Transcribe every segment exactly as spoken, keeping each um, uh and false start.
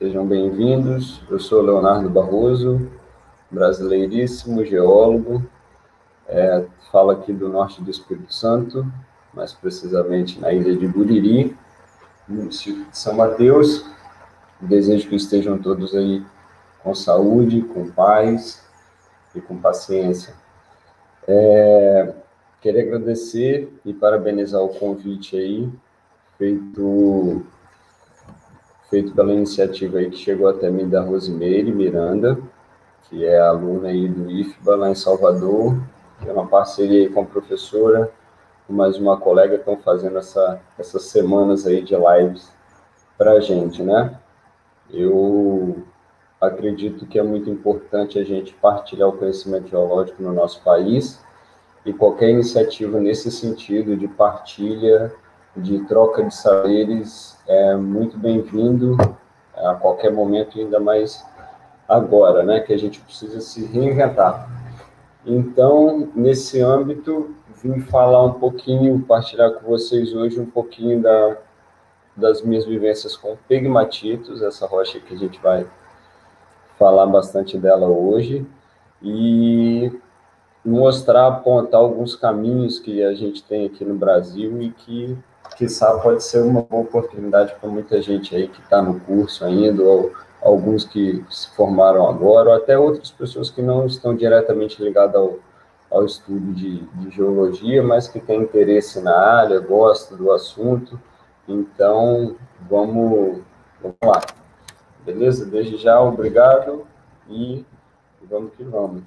Sejam bem-vindos. Eu sou Leonardo Barroso, brasileiríssimo, geólogo. É, falo aqui do norte do Espírito Santo, mais precisamente na ilha de Buriri, no município de São Mateus. Desejo que estejam todos aí com saúde, com paz e com paciência. É, queria agradecer e parabenizar o convite aí, feito... feito pela iniciativa aí que chegou até mim da Rosimeire Miranda, que é aluna aí do I F B A lá em Salvador, que é uma parceria aí com a professora, e mais uma colega que estão fazendo essa, essas semanas aí de lives para a gente, né? Eu acredito que é muito importante a gente partilhar o conhecimento geológico no nosso país, e qualquer iniciativa nesse sentido de partilha, de troca de saberes, é muito bem-vindo a qualquer momento, ainda mais agora, né, que a gente precisa se reinventar. Então, nesse âmbito, vim falar um pouquinho, partilhar com vocês hoje um pouquinho da, das minhas vivências com pegmatitos, essa rocha que a gente vai falar bastante dela hoje, e mostrar, apontar alguns caminhos que a gente tem aqui no Brasil e que, quiçá, pode ser uma boa oportunidade para muita gente aí que está no curso ainda, ou alguns que se formaram agora, ou até outras pessoas que não estão diretamente ligadas ao, ao estudo de, de geologia, mas que têm interesse na área, gostam do assunto. Então, vamos, vamos lá. Beleza? Desde já, obrigado e vamos que vamos.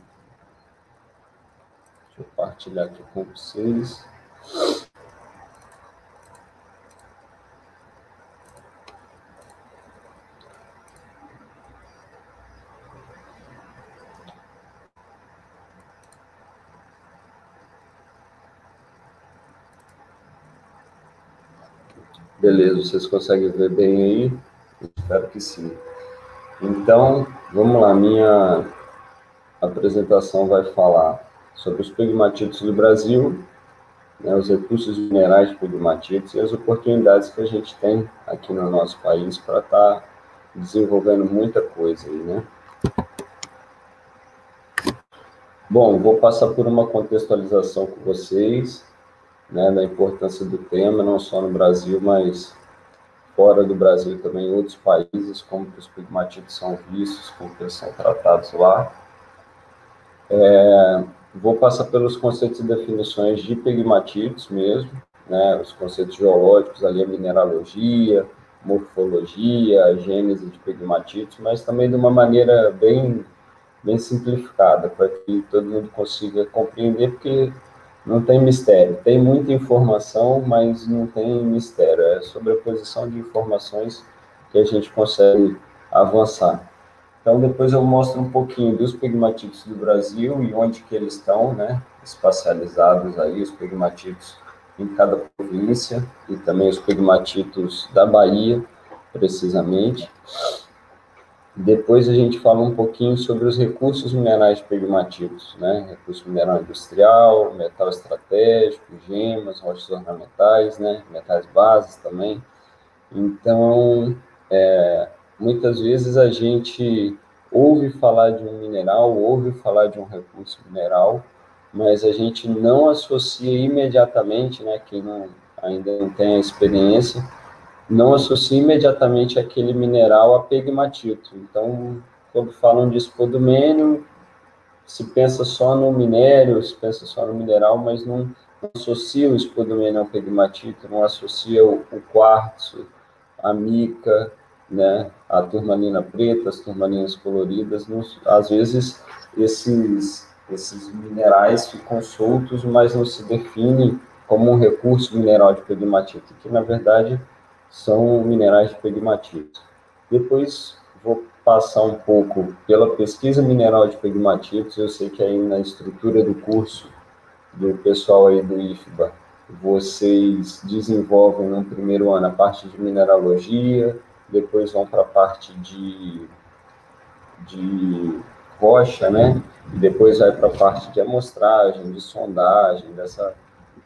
Deixa eu partilhar aqui com vocês. Beleza, vocês conseguem ver bem aí? Espero que sim. Então, vamos lá, minha apresentação vai falar sobre os pegmatitos do Brasil, né, os recursos minerais de pegmatitos e as oportunidades que a gente tem aqui no nosso país para estar tá desenvolvendo muita coisa aí, né? Bom, vou passar por uma contextualização com vocês, né, da importância do tema, não só no Brasil, mas fora do Brasil também, em outros países, como que os pegmatitos são vistos, como que eles são tratados lá. É, vou passar pelos conceitos e definições de pegmatitos mesmo, né, os conceitos geológicos, ali a mineralogia, morfologia, a gênese de pegmatitos, mas também de uma maneira bem, bem simplificada, para que todo mundo consiga compreender, porque não tem mistério. Tem muita informação, mas não tem mistério. É sobreposição de informações que a gente consegue avançar. Então, depois eu mostro um pouquinho dos pegmatitos do Brasil e onde que eles estão, né, espacializados aí, os pegmatitos em cada província, e também os pegmatitos da Bahia, precisamente. Depois a gente fala um pouquinho sobre os recursos minerais de pegmatitos, né? Recurso mineral industrial, metal estratégico, gemas, rochas ornamentais, né? Metais bases também. Então, é, muitas vezes a gente ouve falar de um mineral, ouve falar de um recurso mineral, mas a gente não associa imediatamente, né? Quem não, ainda não tem a experiência, não associa imediatamente aquele mineral a pegmatito. Então, quando falam de spodumênio, se pensa só no minério, se pensa só no mineral, mas não, não associa o spodumênio ao pegmatito, não associa o, o quartzo, a mica, né, a turmalina preta, as turmalinas coloridas. Não, às vezes, esses, esses minerais ficam soltos, mas não se definem como um recurso mineral de pegmatito, que, na verdade, são minerais de pegmatito. Depois vou passar um pouco pela pesquisa mineral de pegmatitos. Eu sei que aí na estrutura do curso do pessoal aí do I F B A, vocês desenvolvem no primeiro ano a parte de mineralogia, depois vão para a parte de, de rocha, né? E depois vai para a parte de amostragem, de sondagem, dessa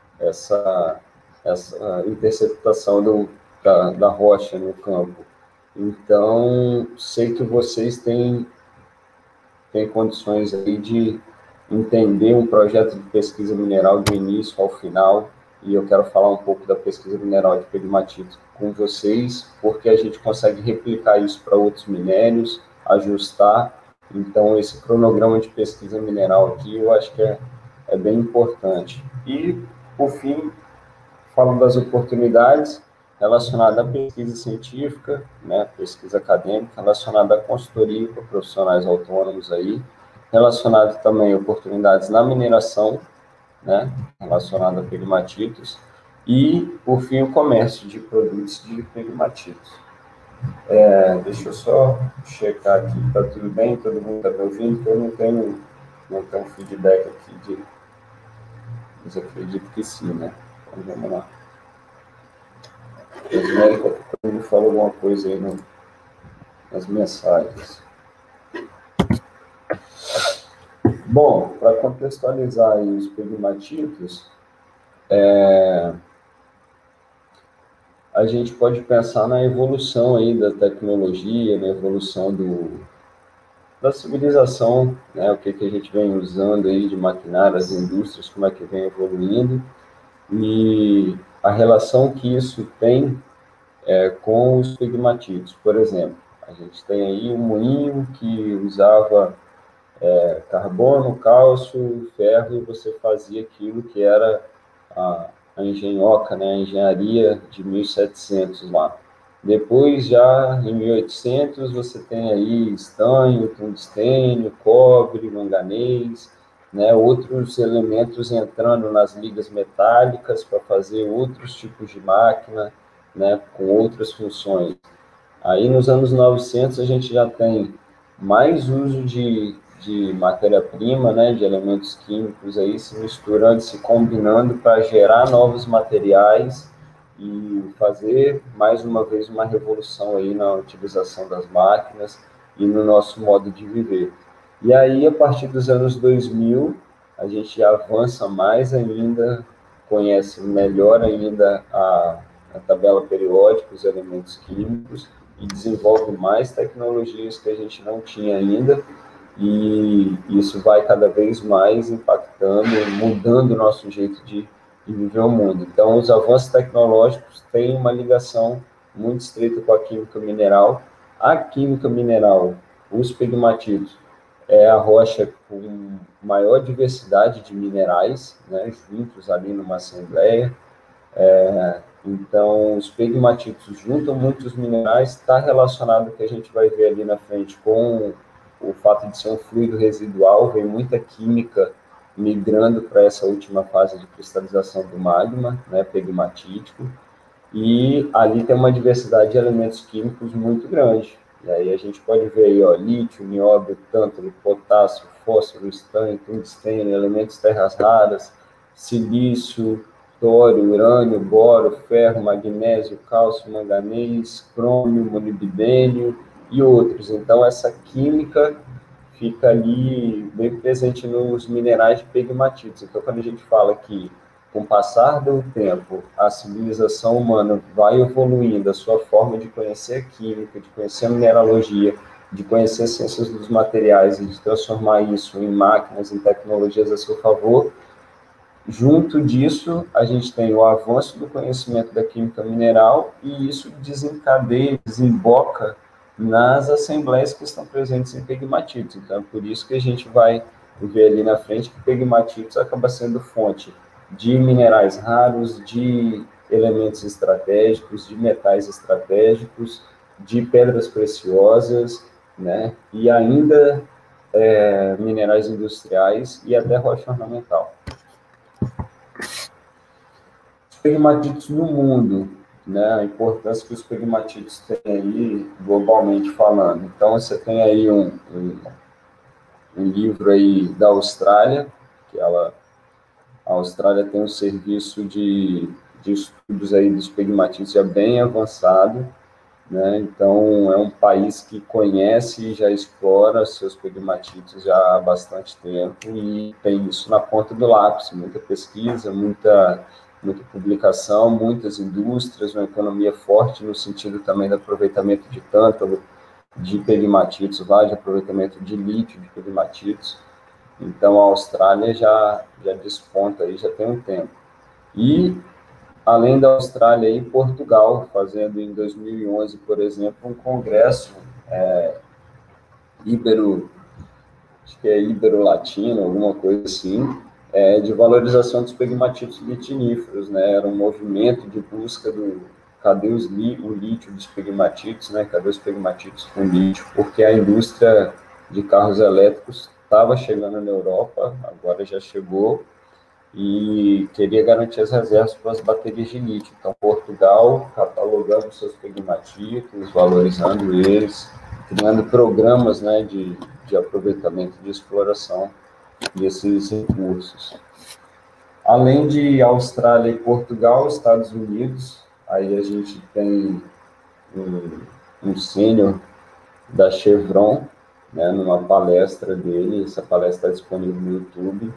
essa, essa interceptação do, da, da rocha no campo. Então, sei que vocês têm, têm condições aí de entender um projeto de pesquisa mineral do início ao final, e eu quero falar um pouco da pesquisa mineral de pegmatite com vocês, porque a gente consegue replicar isso para outros minérios, ajustar. Então, esse cronograma de pesquisa mineral aqui, eu acho que é, é bem importante. E, por fim, falo das oportunidades relacionadas à pesquisa científica, né, pesquisa acadêmica, relacionada à consultoria para profissionais autônomos aí, relacionado também a oportunidades na mineração, né, relacionado a pegmatitos, e, por fim, o comércio de produtos de pegmatitos. É, deixa eu só checar aqui, está tudo bem? Todo mundo está me ouvindo? Que eu não tenho, não tenho feedback aqui de... Mas acredito que sim, né? Então, vamos lá. O me falou alguma coisa aí no, nas mensagens. Bom, para contextualizar aí os pegmatitos, é, a gente pode pensar na evolução aí da tecnologia, na evolução do, da civilização, né? O que, que a gente vem usando aí de maquinário, as indústrias, como é que vem evoluindo, e a relação que isso tem é, com os pegmatitos. Por exemplo, a gente tem aí um moinho que usava é, carbono, cálcio, ferro, e você fazia aquilo que era a, a engenhoca, né, a engenharia de mil e setecentos lá. Depois, já em mil e oitocentos, você tem aí estanho, tungstênio, cobre, manganês, né, outros elementos entrando nas ligas metálicas para fazer outros tipos de máquina, né, com outras funções. Aí, nos anos novecentos, a gente já tem mais uso de, de matéria-prima, né, de elementos químicos aí se misturando, se combinando para gerar novos materiais e fazer, mais uma vez, uma revolução aí na utilização das máquinas e no nosso modo de viver. E aí, a partir dos anos dois mil, a gente avança mais ainda, conhece melhor ainda a, a tabela periódica, os elementos químicos, e desenvolve mais tecnologias que a gente não tinha ainda, e isso vai cada vez mais impactando, mudando o nosso jeito de, de viver o mundo. Então, os avanços tecnológicos têm uma ligação muito estreita com a química mineral. A química mineral, os pegmatitos, é a rocha com maior diversidade de minerais, né, juntos ali numa assembleia. É, então, os pegmatitos juntam muitos minerais, está relacionado ao que a gente vai ver ali na frente com o fato de ser um fluido residual, vem muita química migrando para essa última fase de cristalização do magma, né, pegmatítico, e ali tem uma diversidade de elementos químicos muito grande. E aí a gente pode ver aí, ó, lítio, nióbio, tântalo, potássio, fósforo, estanho, tungstênio, elementos terras raras, silício, tório, urânio, boro, ferro, magnésio, cálcio, manganês, crômio, molibdênio e outros. Então, essa química fica ali bem presente nos minerais de pegmatitos. Então, quando a gente fala que, com o passar do tempo, a civilização humana vai evoluindo, a sua forma de conhecer a química, de conhecer a mineralogia, de conhecer as ciências dos materiais e de transformar isso em máquinas, em tecnologias a seu favor, junto disso, a gente tem o avanço do conhecimento da química mineral e isso desencadeia, desemboca nas assembleias que estão presentes em pegmatitos. Então, é por isso que a gente vai ver ali na frente que pegmatitos acaba sendo fonte de minerais raros, de elementos estratégicos, de metais estratégicos, de pedras preciosas, né? E ainda é, minerais industriais e até rocha ornamental. Pegmatitos no mundo, né? A importância que os pegmatitos têm aí, globalmente falando. Então, você tem aí um, um, um livro aí da Austrália, que ela, a Austrália tem um serviço de, de estudos aí dos pegmatitos já bem avançado, né? Então, é um país que conhece e já explora seus pegmatitos já há bastante tempo e tem isso na ponta do lápis, muita pesquisa, muita muita publicação, muitas indústrias, uma economia forte no sentido também do aproveitamento de tântalo, de pegmatitos lá, de aproveitamento de lítio, de pegmatitos. Então, a Austrália já, já desponta aí, já tem um tempo. E, além da Austrália, aí, Portugal, fazendo em dois mil e onze, por exemplo, um congresso é, ibero, acho que é ibero-latino, alguma coisa assim, é, de valorização dos pegmatitos litiníferos, né? Era um movimento de busca do cadê os li, o lítio dos pegmatitos, né? Cadê os pegmatitos com lítio? Porque a indústria de carros elétricos estava chegando na Europa, agora já chegou, e queria garantir as reservas para as baterias de lítio. Então, Portugal catalogando seus pegmatitos, valorizando eles, criando programas, né, de, de aproveitamento, de exploração desses recursos. Além de Austrália e Portugal, Estados Unidos, aí a gente tem um, um sênior da Chevron, né, numa palestra dele, essa palestra está disponível no YouTube,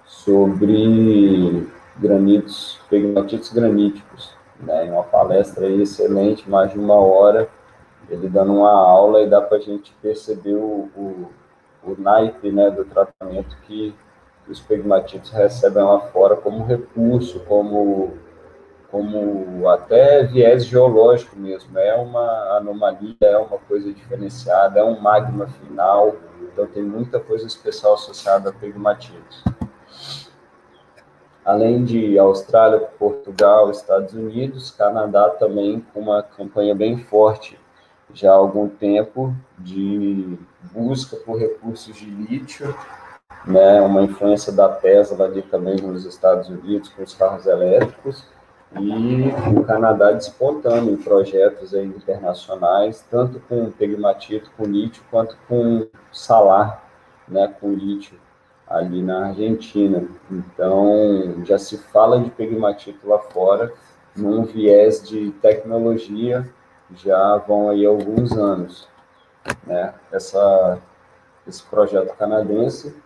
sobre granitos, pegmatitos graníticos, né, uma palestra aí excelente, mais de uma hora, ele dando uma aula e dá para a gente perceber o, o, o naipe, né, do tratamento que os pegmatitos recebem lá fora como recurso, como, como até viés geológico mesmo, é uma anomalia, é uma coisa diferenciada, é um magma final, então tem muita coisa especial associada a pegmatitos. Além de Austrália, Portugal, Estados Unidos, Canadá também com uma campanha bem forte, já há algum tempo, de busca por recursos de lítio, né, uma influência da Tesla ali também nos Estados Unidos, com os carros elétricos, e o Canadá despontando em projetos aí internacionais, tanto com pegmatito, com lítio, quanto com salar, né, com lítio, ali na Argentina. Então, já se fala de pegmatito lá fora, num viés de tecnologia, já vão aí alguns anos, né, essa, esse projeto canadense,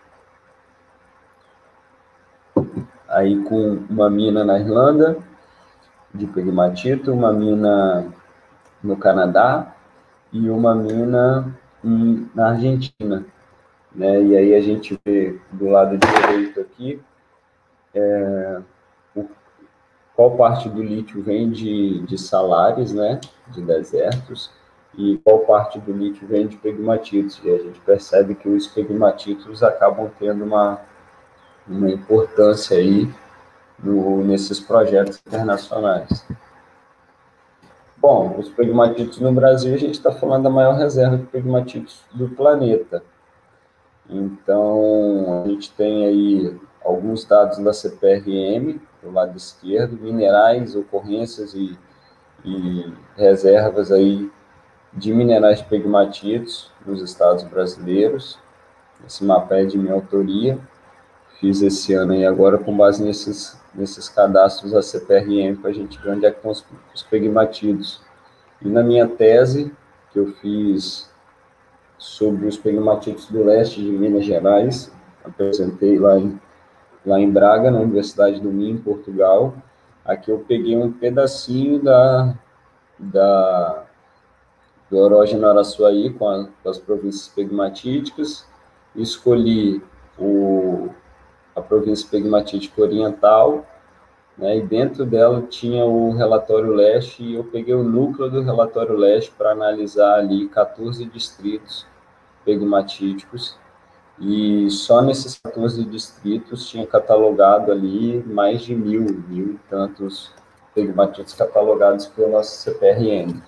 aí com uma mina na Irlanda, de pegmatito, uma mina no Canadá e uma mina em, na Argentina, né? E aí a gente vê do lado direito aqui, é, o, qual parte do lítio vem de, de salares, né? De desertos, e qual parte do lítio vem de pegmatitos. E a gente percebe que os pegmatitos acabam tendo uma, uma importância aí no, nesses projetos internacionais. Bom, os pegmatitos no Brasil, a gente está falando da maior reserva de pegmatitos do planeta. Então, a gente tem aí alguns dados da C P R M, do lado esquerdo, minerais, ocorrências e, e reservas aí de minerais de pegmatitos nos estados brasileiros. Esse mapa é de minha autoria, fiz esse ano aí agora com base nesses, nesses cadastros da C P R M, para a gente ver onde é que estão os, os pegmatitos. E na minha tese, que eu fiz sobre os pegmatitos do leste de Minas Gerais, apresentei lá em, lá em Braga, na Universidade do Minho, em Portugal, aqui eu peguei um pedacinho da, da, do Erógeno Araçuaí, com, a, com as províncias pegmatíticas, escolhi o, a província pegmatítica oriental, né, e dentro dela tinha o relatório leste, e eu peguei o núcleo do relatório leste para analisar ali quatorze distritos pegmatíticos, e só nesses quatorze distritos tinha catalogado ali mais de mil, mil e tantos pegmatitos catalogados pela C P R M.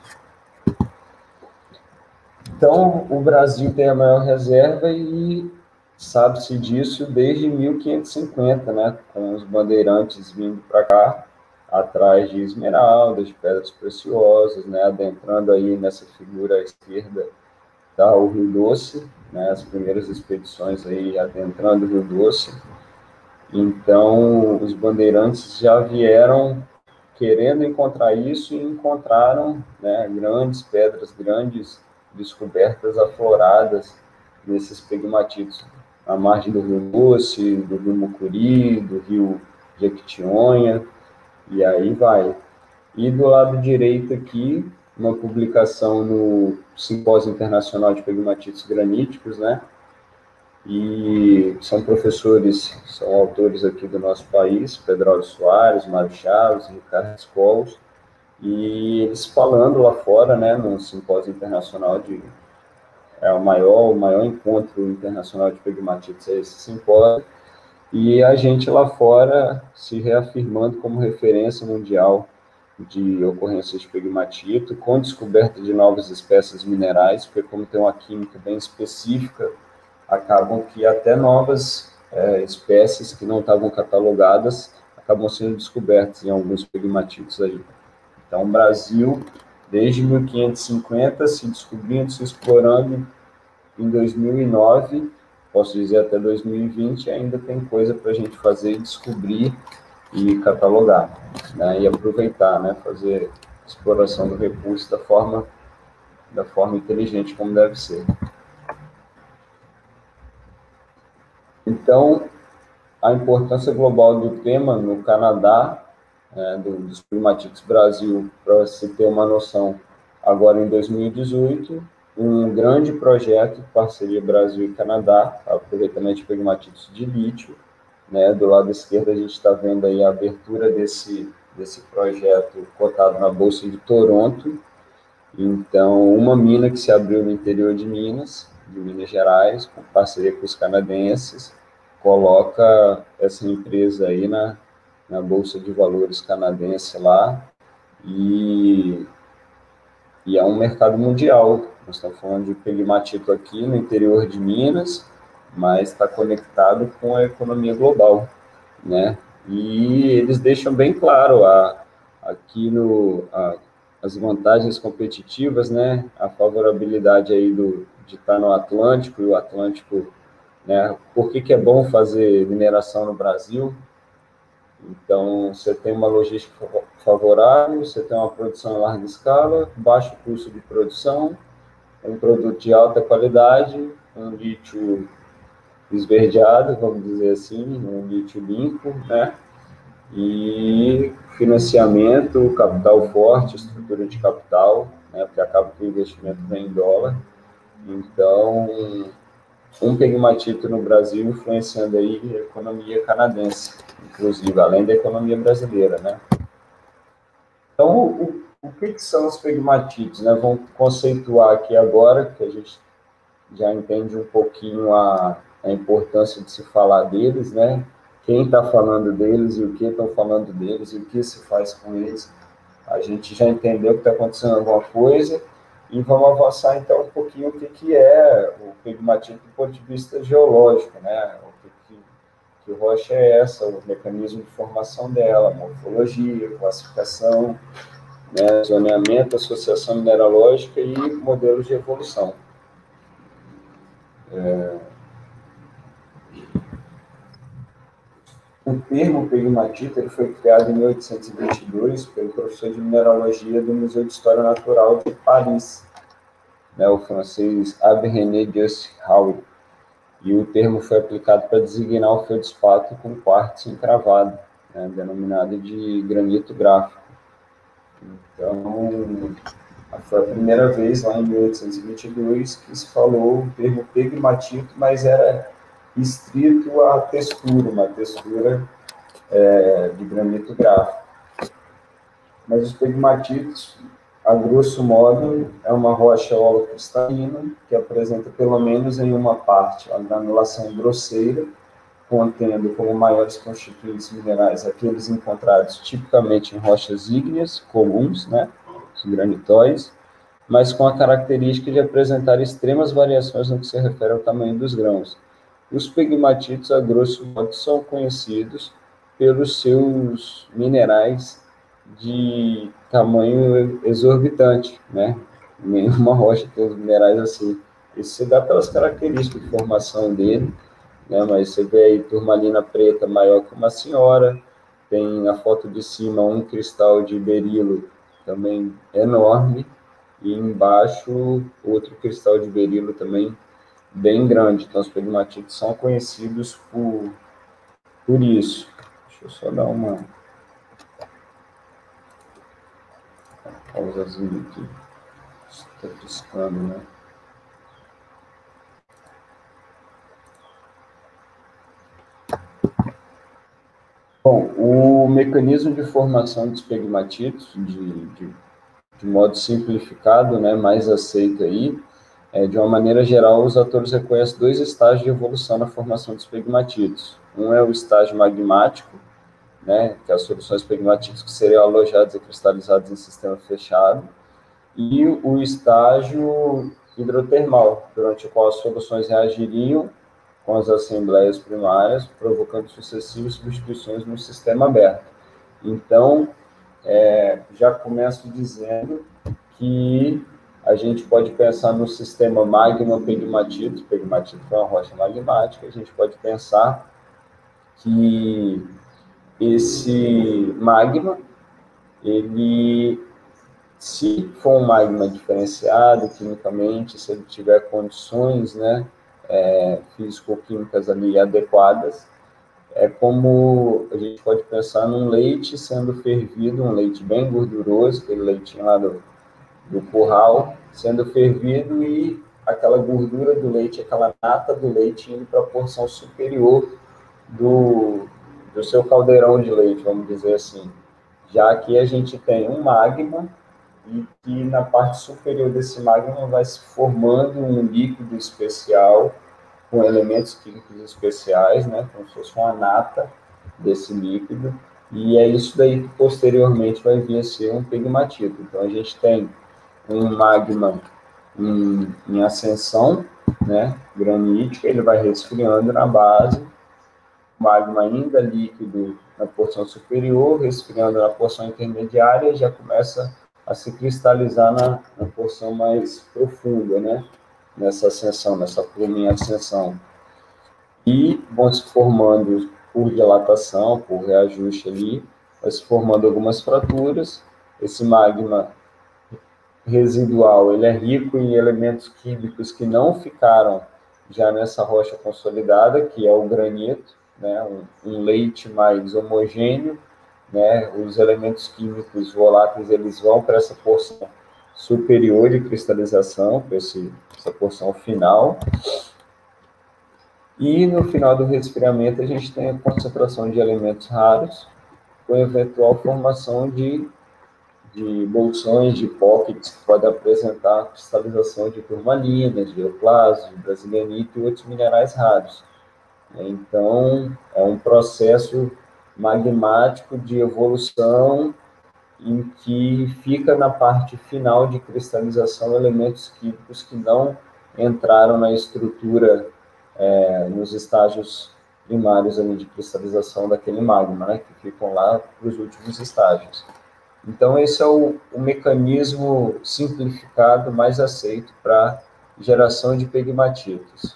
Então, o Brasil tem a maior reserva e sabe-se disso desde mil quinhentos e cinquenta, né, com os bandeirantes vindo para cá, atrás de esmeraldas, de pedras preciosas, né, adentrando aí nessa figura à esquerda, tá, o Rio Doce, né, as primeiras expedições aí adentrando o Rio Doce. Então, os bandeirantes já vieram querendo encontrar isso e encontraram, né, grandes pedras, grandes descobertas afloradas nesses pegmatitos, à margem do Rio Doce, do Rio Mucuri, do Rio Jequitinhonha, E aí vai. E do lado direito aqui, uma publicação no Simpósio Internacional de Pegmatites Graníticos, né? E são professores, são autores aqui do nosso país, Pedro Soares, Mário Chaves, Ricardo Scholes, e eles falando lá fora, né, no Simpósio Internacional de... É o maior, o maior encontro internacional de pegmatites, é esse simpósio, e a gente lá fora se reafirmando como referência mundial de ocorrência de pegmatito, com descoberta de novas espécies minerais, porque como tem uma química bem específica, acabam que até novas é, espécies que não estavam catalogadas acabam sendo descobertas em alguns pegmatitos aí. Então, o Brasil, desde mil quinhentos e cinquenta, se descobrindo, se explorando, em dois mil e nove, posso dizer até dois mil e vinte, ainda tem coisa para a gente fazer, descobrir e catalogar, né, e aproveitar, né, fazer exploração do recurso da forma, da forma inteligente como deve ser. Então, a importância global do tema no Canadá, é, do, dos pegmatites Brasil, para se ter uma noção, agora em dois mil e dezoito, um grande projeto de parceria Brasil e Canadá, aproveitamento de pegmatites de lítio, né, do lado esquerdo a gente está vendo aí a abertura desse, desse projeto cotado na Bolsa de Toronto. Então, uma mina que se abriu no interior de Minas, de Minas Gerais, com parceria com os canadenses, coloca essa empresa aí na, na Bolsa de Valores canadense lá, e, e é um mercado mundial. Nós estamos falando de pegmatito aqui no interior de Minas, mas está conectado com a economia global, né? E eles deixam bem claro a, aqui no, a, as vantagens competitivas, né? A favorabilidade aí do, de estar no Atlântico, e o Atlântico, né? Por que que é bom fazer mineração no Brasil? Então, você tem uma logística favorável, você tem uma produção em larga escala, baixo custo de produção, um produto de alta qualidade, um lítio esverdeado, vamos dizer assim, um lítio limpo, né? E financiamento, capital forte, estrutura de capital, né? Porque acaba que o investimento vem em dólar. Então, um pegmatito no Brasil influenciando aí a economia canadense, inclusive, além da economia brasileira, né? Então, o, o que, que são os pegmatitos, né? Vamos conceituar aqui agora, que a gente já entende um pouquinho a, a importância de se falar deles, né? Quem está falando deles e o que estão falando deles e o que se faz com eles. A gente já entendeu que está acontecendo alguma coisa e vamos avançar então um pouquinho o que, que é o pegmatito do ponto de vista geológico, né? O que, que, que rocha é essa, o mecanismo de formação dela, morfologia, classificação, né? Zoneamento, associação mineralógica e modelos de evolução. É... O termo pegmatita ele foi criado em mil oitocentos e vinte e dois pelo professor de mineralogia do Museu de História Natural de Paris, né, o francês Abbé-René Just Howey, e o termo foi aplicado para designar o feldspato com quartzo encravado, né, denominado de granito gráfico. Então, foi a primeira vez, lá em mil oitocentos e vinte e dois, que se falou o termo pegmatito, mas era restrito à textura, uma textura é, de granito gráfico. Mas os pegmatitos, a grosso modo, é uma rocha holocristalina que apresenta pelo menos em uma parte a granulação grosseira, contendo como maiores constituintes minerais aqueles encontrados tipicamente em rochas ígneas comuns, né, os granitóides, mas com a característica de apresentar extremas variações no que se refere ao tamanho dos grãos. Os pegmatitos, a grosso modo, são conhecidos pelos seus minerais de tamanho exorbitante, né? Nenhuma rocha tem os minerais assim. Isso se dá pelas características de formação dele, né? Mas você vê aí turmalina preta maior que uma senhora, tem na foto de cima um cristal de berilo também enorme, e embaixo outro cristal de berilo também bem grande. Então, os pegmatitos são conhecidos por, por isso. Deixa eu só dar uma... Olha os azuis aqui. Está piscando, né? Bom, o mecanismo de formação dos pegmatitos, de, de, de modo simplificado, né, mais aceito aí, é, de uma maneira geral, os autores reconhecem dois estágios de evolução na formação dos pegmatitos. Um é o estágio magmático, né, que é as soluções pegmatíticas que seriam alojadas e cristalizadas em sistema fechado, e o estágio hidrotermal, durante o qual as soluções reagiriam com as assembleias primárias, provocando sucessivas substituições no sistema aberto. Então, é, já começo dizendo que a gente pode pensar no sistema magma-pegmatito, pegmatito é uma rocha magmática, a gente pode pensar que esse magma, ele, se for um magma diferenciado quimicamente, se ele tiver condições, né, é, físico-químicas ali adequadas, é como a gente pode pensar num leite sendo fervido, um leite bem gorduroso, aquele leitinho lá do, do curral, sendo fervido e aquela gordura do leite, aquela nata do leite indo para a porção superior do, do seu caldeirão de leite, vamos dizer assim. Já aqui a gente tem um magma e que na parte superior desse magma vai se formando um líquido especial com elementos químicos especiais, né, como se fosse uma nata desse líquido, e é isso daí que posteriormente vai vir a ser um pegmatito. Então a gente tem um magma em, em ascensão, né, granítica, ele vai resfriando na base, magma ainda líquido na porção superior, resfriando na porção intermediária, e já começa a se cristalizar na, na porção mais profunda, né, nessa ascensão, nessa pluma em ascensão. E vão se formando por dilatação, por reajuste ali, vai se formando algumas fraturas. Esse magma residual, ele é rico em elementos químicos que não ficaram já nessa rocha consolidada, que é o granito, né, um, um leite mais homogêneo, né, os elementos químicos voláteis, eles vão para essa porção superior de cristalização, para essa porção final. E no final do resfriamento a gente tem a concentração de elementos raros, com eventual formação de, de bolsões, de pockets, que podem apresentar cristalização de turmalina, de euclasio, de brasilianito e outros minerais raros. Então, é um processo magmático de evolução em que fica na parte final de cristalização elementos químicos que não entraram na estrutura, é, nos estágios primários ali de cristalização daquele magma, né, que ficam lá para os últimos estágios. Então, esse é o, o mecanismo simplificado mais aceito para geração de pegmatitos.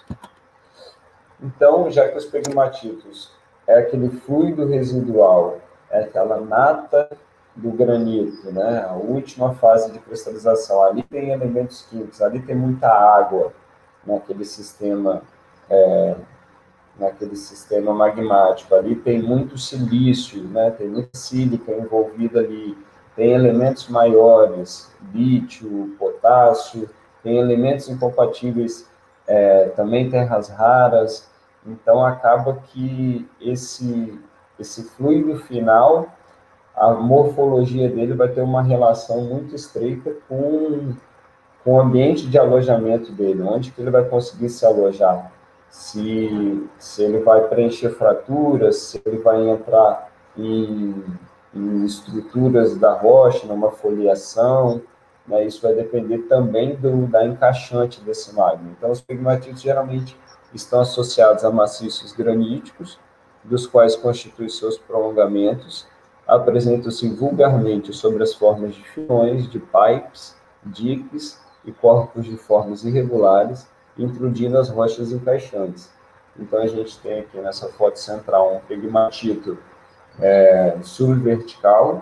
Então, já que os pegmatitos é aquele fluido residual, é aquela nata do granito, né, a última fase de cristalização, ali tem elementos químicos, ali tem muita água naquele sistema, é, naquele sistema magmático, ali tem muito silício, né, tem muita sílica envolvida ali, tem elementos maiores, lítio, potássio, tem elementos incompatíveis, é, também terras raras, então acaba que esse, esse fluido final, a morfologia dele vai ter uma relação muito estreita com, com o ambiente de alojamento dele, onde que ele vai conseguir se alojar, se, se ele vai preencher fraturas, se ele vai entrar em, em estruturas da rocha, numa foliação, né, isso vai depender também do, da encaixante desse magma. Então, os pegmatitos geralmente estão associados a maciços graníticos, dos quais constituem seus prolongamentos, apresentam-se vulgarmente sobre as formas de filões, de pipes, diques e corpos de formas irregulares, intrudindo as rochas encaixantes. Então, a gente tem aqui nessa foto central um pegmatito é, subvertical,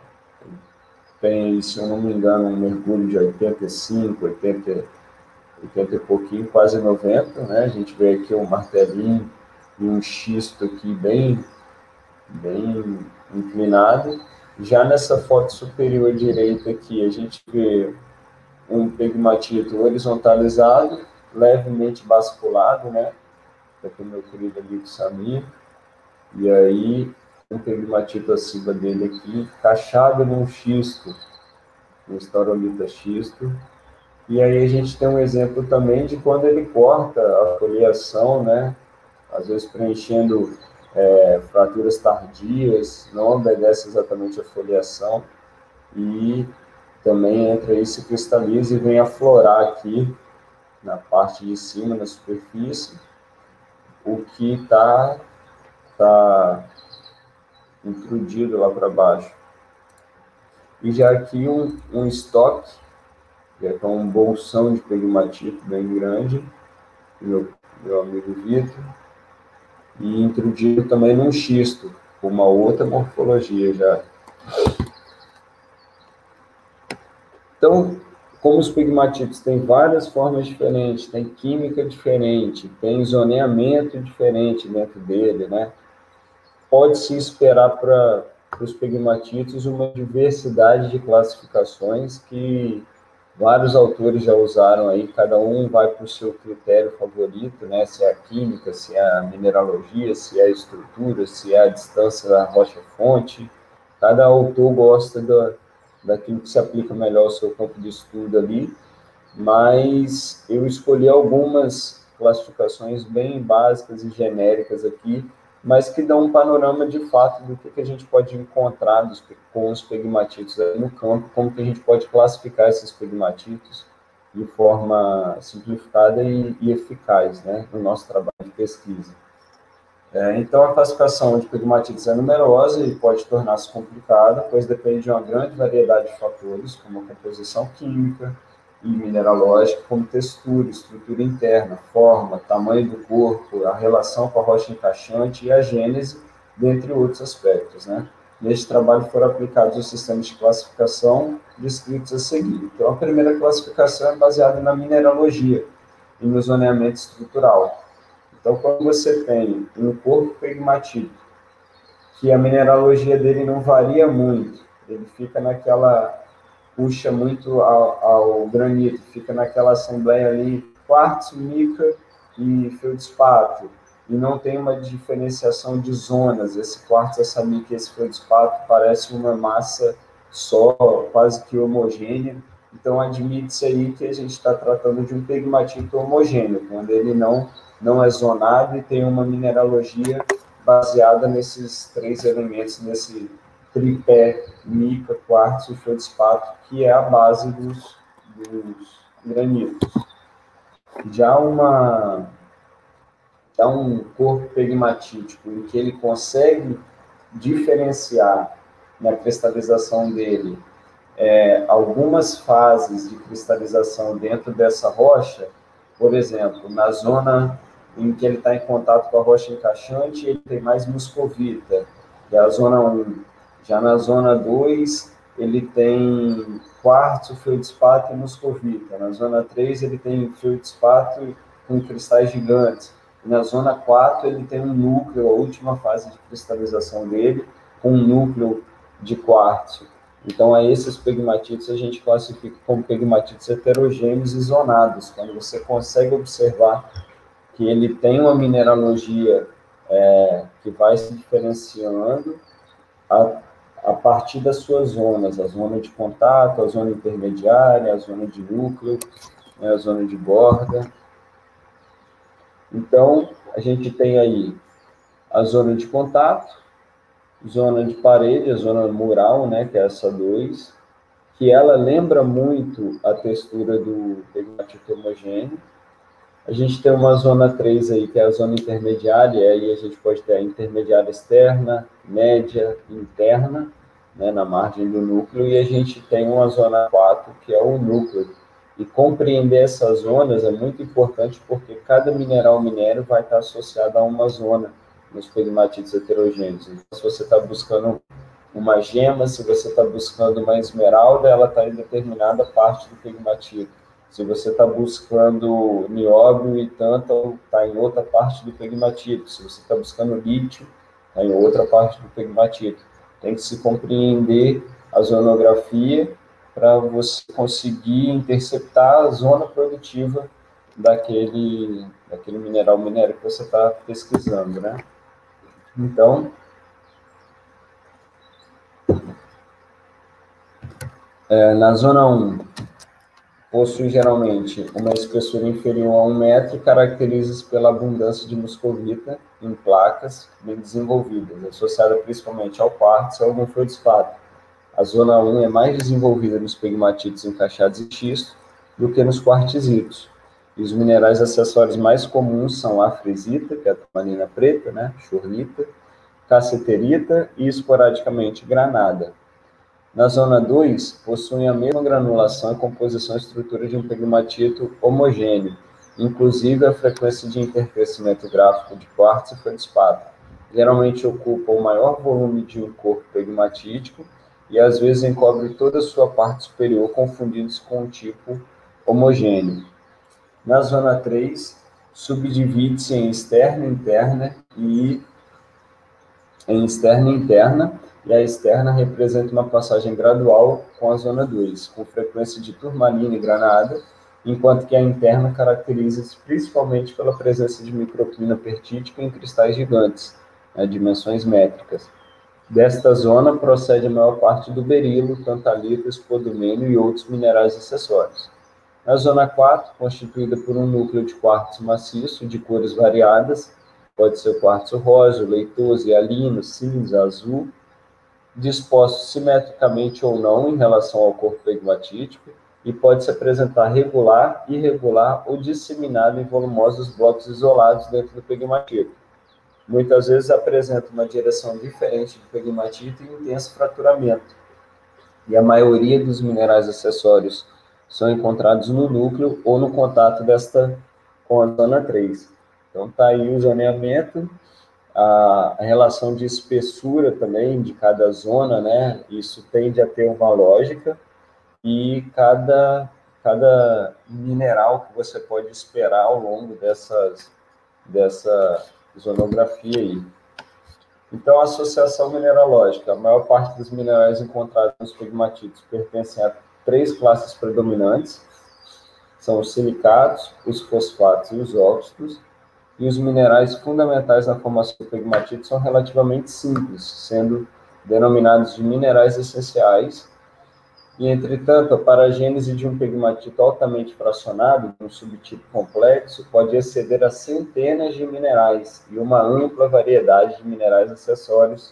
tem, se eu não me engano, um mergulho de oitenta e cinco, oitenta, oitenta e pouquinho, quase noventa, né? A gente vê aqui um martelinho e um xisto aqui bem, bem inclinado, Já nessa foto superior direita aqui, a gente vê um pegmatito horizontalizado, levemente basculado, né? Aqui meu querido amigo Samir. E aí, um pegmatito acima dele aqui, encaixado num xisto, um staurolita xisto. E aí a gente tem um exemplo também de quando ele corta a foliação, né? Às vezes preenchendo é, fraturas tardias, não obedece exatamente a foliação, e também entra aí, se cristaliza e vem aflorar aqui na parte de cima, na superfície, o que está tá intrudido lá para baixo. E já aqui um, um estoque, que é um bolsão de pegmatito bem grande, meu, meu amigo Vitor, e intrudido também num xisto, com uma outra morfologia já. Então, como os pegmatitos têm várias formas diferentes, tem química diferente, tem zoneamento diferente dentro dele, né? Pode-se esperar para os pegmatitos uma diversidade de classificações que vários autores já usaram aí, cada um vai para o seu critério favorito, né? Se é a química, se é a mineralogia, se é a estrutura, se é a distância da rocha-fonte. Cada autor gosta da, daquilo que se aplica melhor ao seu campo de estudo ali, mas eu escolhi algumas classificações bem básicas e genéricas aqui, mas que dão um panorama de fato do que, que a gente pode encontrar dos, com os pegmatitos aí no campo, como que a gente pode classificar esses pegmatitos de forma simplificada e, e eficaz, né, no nosso trabalho de pesquisa. É, então, a classificação de pegmatitos é numerosa e pode tornar-se complicada, pois depende de uma grande variedade de fatores, como a composição química e mineralógica, como textura, estrutura interna, forma, tamanho do corpo, a relação com a rocha encaixante e a gênese, dentre outros aspectos, né? Neste trabalho foram aplicados os sistemas de classificação descritos a seguir. Então, a primeira classificação é baseada na mineralogia e no zoneamento estrutural. Então, quando você tem um corpo pegmatito, que a mineralogia dele não varia muito, ele fica naquela, puxa muito ao, ao granito, fica naquela assembleia ali, quartzo, mica e feldspato, e não tem uma diferenciação de zonas, esse quartzo, essa mica e esse feldspato parece uma massa só, quase que homogênea. Então, admite-se aí que a gente está tratando de um pegmatito homogêneo, quando ele não, não é zonado e tem uma mineralogia baseada nesses três elementos, nesse tripé, mica, quartzo e feldspato, que é a base dos, dos granitos. Já, uma, já um corpo pegmatítico, em que ele consegue diferenciar na cristalização dele É, algumas fases de cristalização dentro dessa rocha, por exemplo, na zona em que ele está em contato com a rocha encaixante, ele tem mais muscovita, que é a zona um. Já na zona dois, ele tem quartzo, feldspato e muscovita. Na zona três, ele tem feldspato com cristais gigantes. E na zona quatro, ele tem um núcleo, a última fase de cristalização dele, com um núcleo de quartzo. Então, a esses pegmatitos a gente classifica como pegmatitos heterogêneos e zonados, quando você consegue observar que ele tem uma mineralogia é, que vai se diferenciando a, a partir das suas zonas, a zona de contato, a zona intermediária, a zona de núcleo, né, a zona de borda. Então, a gente tem aí a zona de contato, zona de parede, a zona mural, né, que é essa dois, que ela lembra muito a textura do pegmatito homogêneo. A gente tem uma zona três aí, que é a zona intermediária, e aí a gente pode ter a intermediária externa, média, interna, né, na margem do núcleo, e a gente tem uma zona quatro, que é o núcleo. E compreender essas zonas é muito importante, porque cada mineral minério vai estar associado a uma zona nos pegmatitos heterogêneos. Então, se você está buscando uma gema, se você está buscando uma esmeralda, ela está em determinada parte do pegmatito. Se você está buscando nióbio e tântalo, está em outra parte do pegmatito. Se você está buscando lítio, está em outra parte do pegmatito. tem que se compreender a zonografia para você conseguir interceptar a zona produtiva daquele, daquele mineral minério que você está pesquisando, né? Então, é, na zona um, possui geralmente uma espessura inferior a um metro e caracteriza-se pela abundância de muscovita em placas bem desenvolvidas, associada principalmente ao quartzo e ao algum feldespato. A zona um é mais desenvolvida nos pegmatitos encaixados em xisto do que nos quartzitos. E os minerais acessórios mais comuns são a frisita, que é a turmalina preta, né, chornita, cassiterita e, esporadicamente, granada. Na zona dois, possuem a mesma granulação e composição e estrutura de um pegmatito homogêneo, inclusive a frequência de intercrescimento gráfico de quartzo e feldespato. Geralmente ocupa o maior volume de um corpo pegmatítico e às vezes encobre toda a sua parte superior, confundindo-se com um tipo homogêneo. Na zona três, subdivide-se em externa, interna e em externa e interna, e a externa representa uma passagem gradual com a zona dois, com frequência de turmalina e granada, enquanto que a interna caracteriza-se principalmente pela presença de microclina pertítica em cristais gigantes, né, dimensões métricas. Desta zona procede a maior parte do berilo, tantalita, espodumênio e outros minerais acessórios. Na zona quatro, constituída por um núcleo de quartzo maciço de cores variadas, pode ser quartzo rosa, leitoso, hialino, cinza, azul, dispostos simetricamente ou não em relação ao corpo pegmatítico, e pode se apresentar regular, irregular ou disseminado em volumosos blocos isolados dentro do pegmatito. Muitas vezes apresenta uma direção diferente do pegmatito e intenso fraturamento. E a maioria dos minerais acessórios são encontrados no núcleo ou no contato desta com a zona três. Então, está aí o zoneamento, a relação de espessura também de cada zona, né? Isso tende a ter uma lógica, e cada, cada mineral que você pode esperar ao longo dessas, dessa zonografia aí. Então, a associação mineralógica, a maior parte dos minerais encontrados nos pegmatitos pertencem a três classes predominantes, são os silicatos, os fosfatos e os óxidos, e os minerais fundamentais na formação do pegmatito são relativamente simples, sendo denominados de minerais essenciais. E, entretanto, a paragênese de um pegmatito altamente fracionado, de um subtipo complexo, pode exceder a centenas de minerais e uma ampla variedade de minerais acessórios.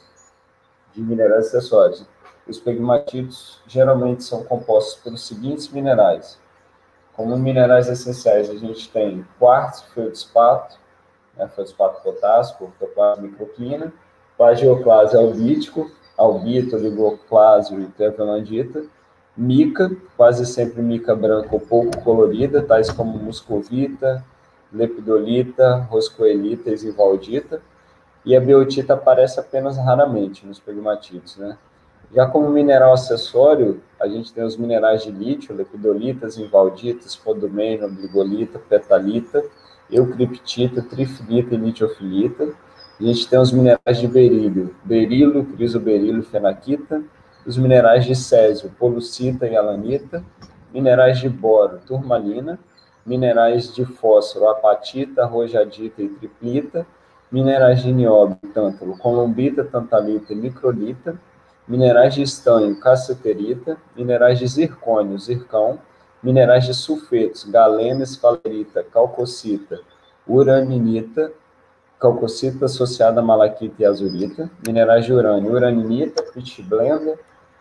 De minerais acessórios. Os pegmatitos geralmente são compostos pelos seguintes minerais. Como minerais essenciais, a gente tem quartzo, feldespato, né, feldespato potássico, ortoclase, microclina, plagioclase albítico, albito, oligoclásio e trevelandita, mica, quase sempre mica branca ou pouco colorida, tais como muscovita, lepidolita, roscoelita e zivaldita, e a biotita aparece apenas raramente nos pegmatitos, né? Já como mineral acessório, a gente tem os minerais de lítio, lepidolita, zivaldita, spodumênio, obligolita, petalita, eucriptita, trifilita e litiofilita. A gente tem os minerais de berílio, berilo, crisoberilo e fenaquita, os minerais de césio, polucita e alanita, minerais de boro, turmalina, minerais de fósforo, apatita, rojadita e triplita, minerais de nióbio, tântalo, colombita, tantalita e microlita, minerais de estanho, cassiterita, minerais de zircônio, zircão, minerais de sulfetos, galena, esfalerita, calcocita, uraninita, calcocita associada a malaquita e azurita, minerais de urânio, uraninita, pitblenda,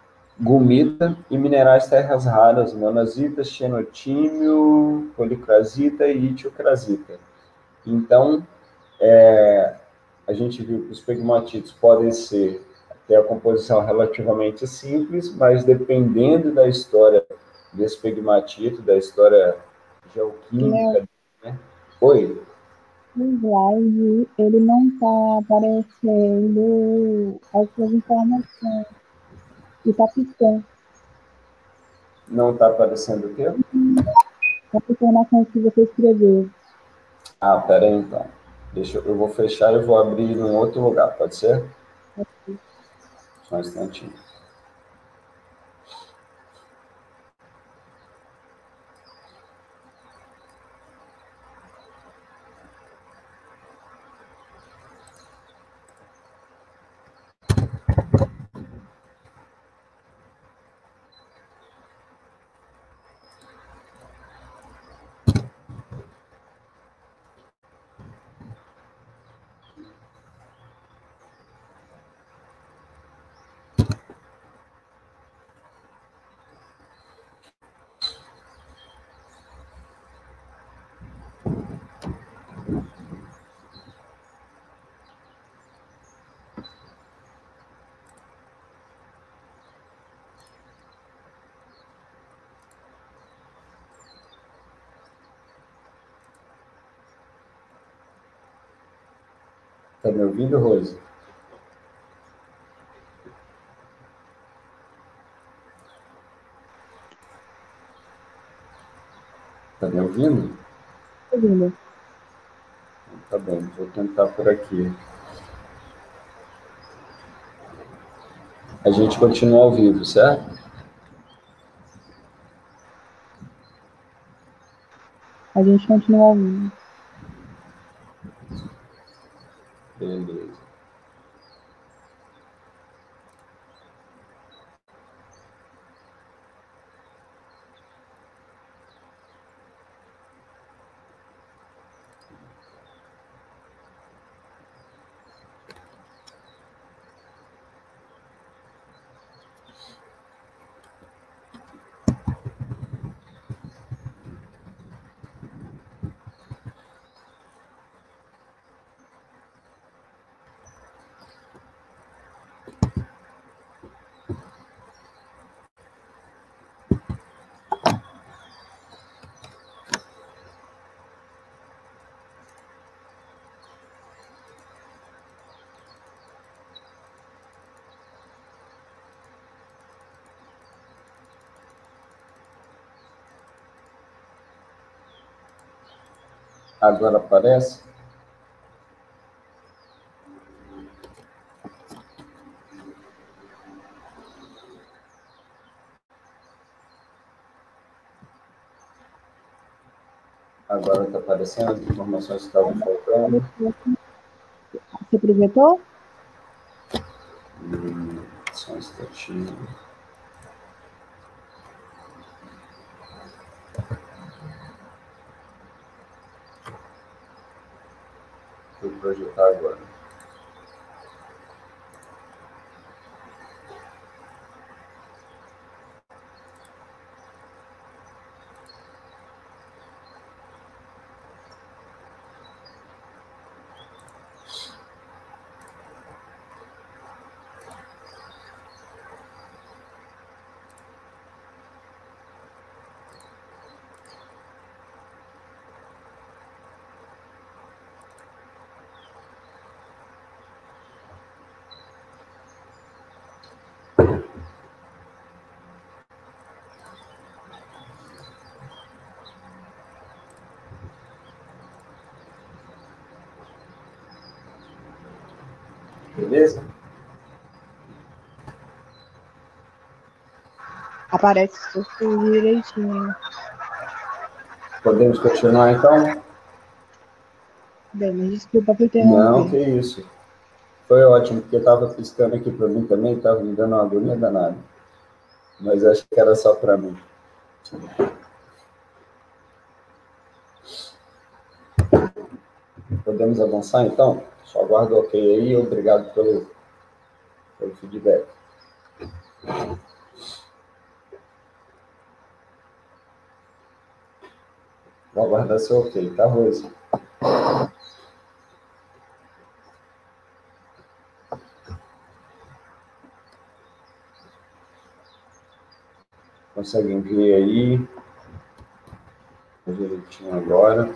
gumita e minerais terras raras, monazita, xenotímio, policrasita e itiocrasita. Então, é, a gente viu que os pegmatitos podem ser ter a composição relativamente simples, mas dependendo da história desse pegmatito, da história geoquímica, né? Oi? No slide, ele não está aparecendo as suas informações. E está piscando. Não está aparecendo o quê? As informações que você escreveu. Ah, pera aí então. Deixa eu, eu vou fechar e vou abrir em um outro lugar, pode ser? Aqui. Só um instantinho. Tá me ouvindo, Rose? Tá me ouvindo? Tô ouvindo. Tá bom, vou tentar por aqui. A gente continua ao vivo, certo? A gente continua ouvindo. Beleza. Agora aparece? Agora está aparecendo as informações que estavam faltando. Você projetou? Hum, só um instantinho. Vou projetar agora. Beleza? Aparece tudo direitinho. Podemos continuar, então? Bem, mas desculpa por interromper. Não, que isso. Foi ótimo, porque estava piscando aqui para mim também, estava me dando uma agonia danada. Mas acho que era só para mim. Podemos avançar, então? Só aguardo o ok aí. Obrigado pelo, pelo feedback. Vou aguardar seu ok, tá, Rose? Conseguem ver aí? Direitinho agora.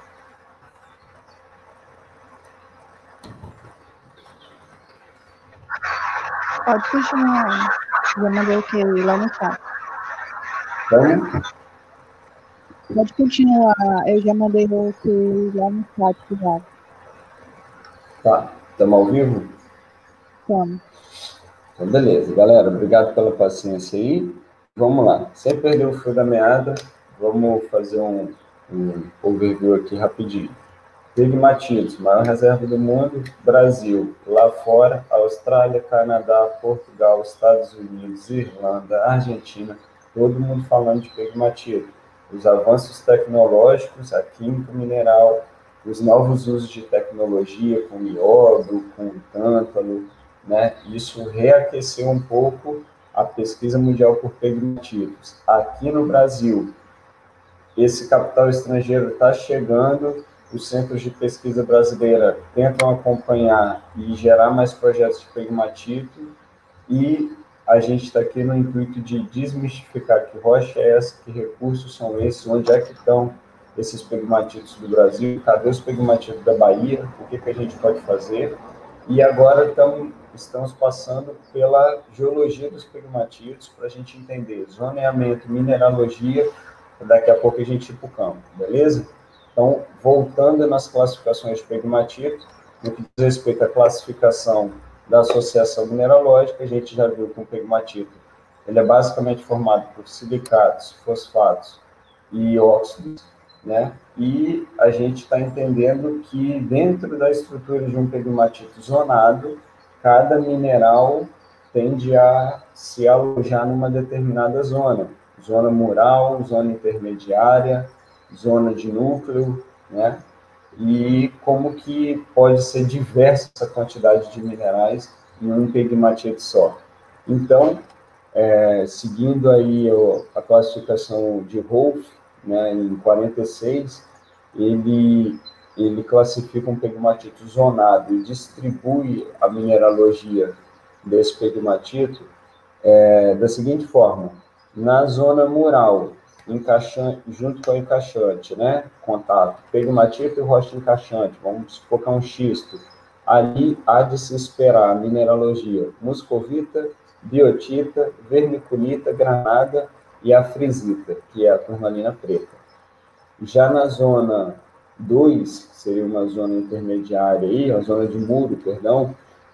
Pode continuar. Já mandei o que lá no chat. Como? Pode continuar. Eu já mandei o que lá no chat já. Tá. Estamos ao vivo? Toma. Então, beleza, galera, obrigado pela paciência aí. Vamos lá, sem perder o fio da meada, vamos fazer um, um overview aqui rapidinho. Pegmatites, maior reserva do mundo, Brasil. Lá fora, Austrália, Canadá, Portugal, Estados Unidos, Irlanda, Argentina, todo mundo falando de pegmatite. Os avanços tecnológicos, a química mineral, os novos usos de tecnologia com iodo, com tântalo, né? Isso reaqueceu um pouco a pesquisa mundial por pegmatites. Aqui no Brasil, esse capital estrangeiro está chegando, os centros de pesquisa brasileira tentam acompanhar e gerar mais projetos de pegmatite, e a gente está aqui no intuito de desmistificar que rocha é essa, que recursos são esses, onde é que estão esses pegmatites do Brasil, cadê os pegmatites da Bahia, o que, que a gente pode fazer, e agora tamo, estamos passando pela geologia dos pegmatites para a gente entender zoneamento, mineralogia, daqui a pouco a gente ir para o campo, beleza? Então, voltando nas classificações de pegmatite, no que diz respeito à classificação da associação mineralógica, a gente já viu que o pegmatite ele é basicamente formado por silicatos, fosfatos e óxidos, né? E a gente está entendendo que dentro da estrutura de um pegmatite zonado, cada mineral tende a se alojar numa determinada zona, zona mural, zona intermediária, zona de núcleo, né? E como que pode ser diversa essa quantidade de minerais em um pegmatite só. Então, é, seguindo aí a classificação de Rolf, né, em quarenta e seis, ele, ele classifica um pegmatite zonado e distribui a mineralogia desse pegmatite é, da seguinte forma: na zona mural, encaixante, junto com o encaixante, né? Contato, pegmatite e rocha encaixante, vamos supor que é um xisto. Ali há de se esperar a mineralogia muscovita, biotita, vermiculita, granada e a frisita, que é a turmalina preta. Já na zona dois, seria uma zona intermediária aí, a zona de muro, perdão,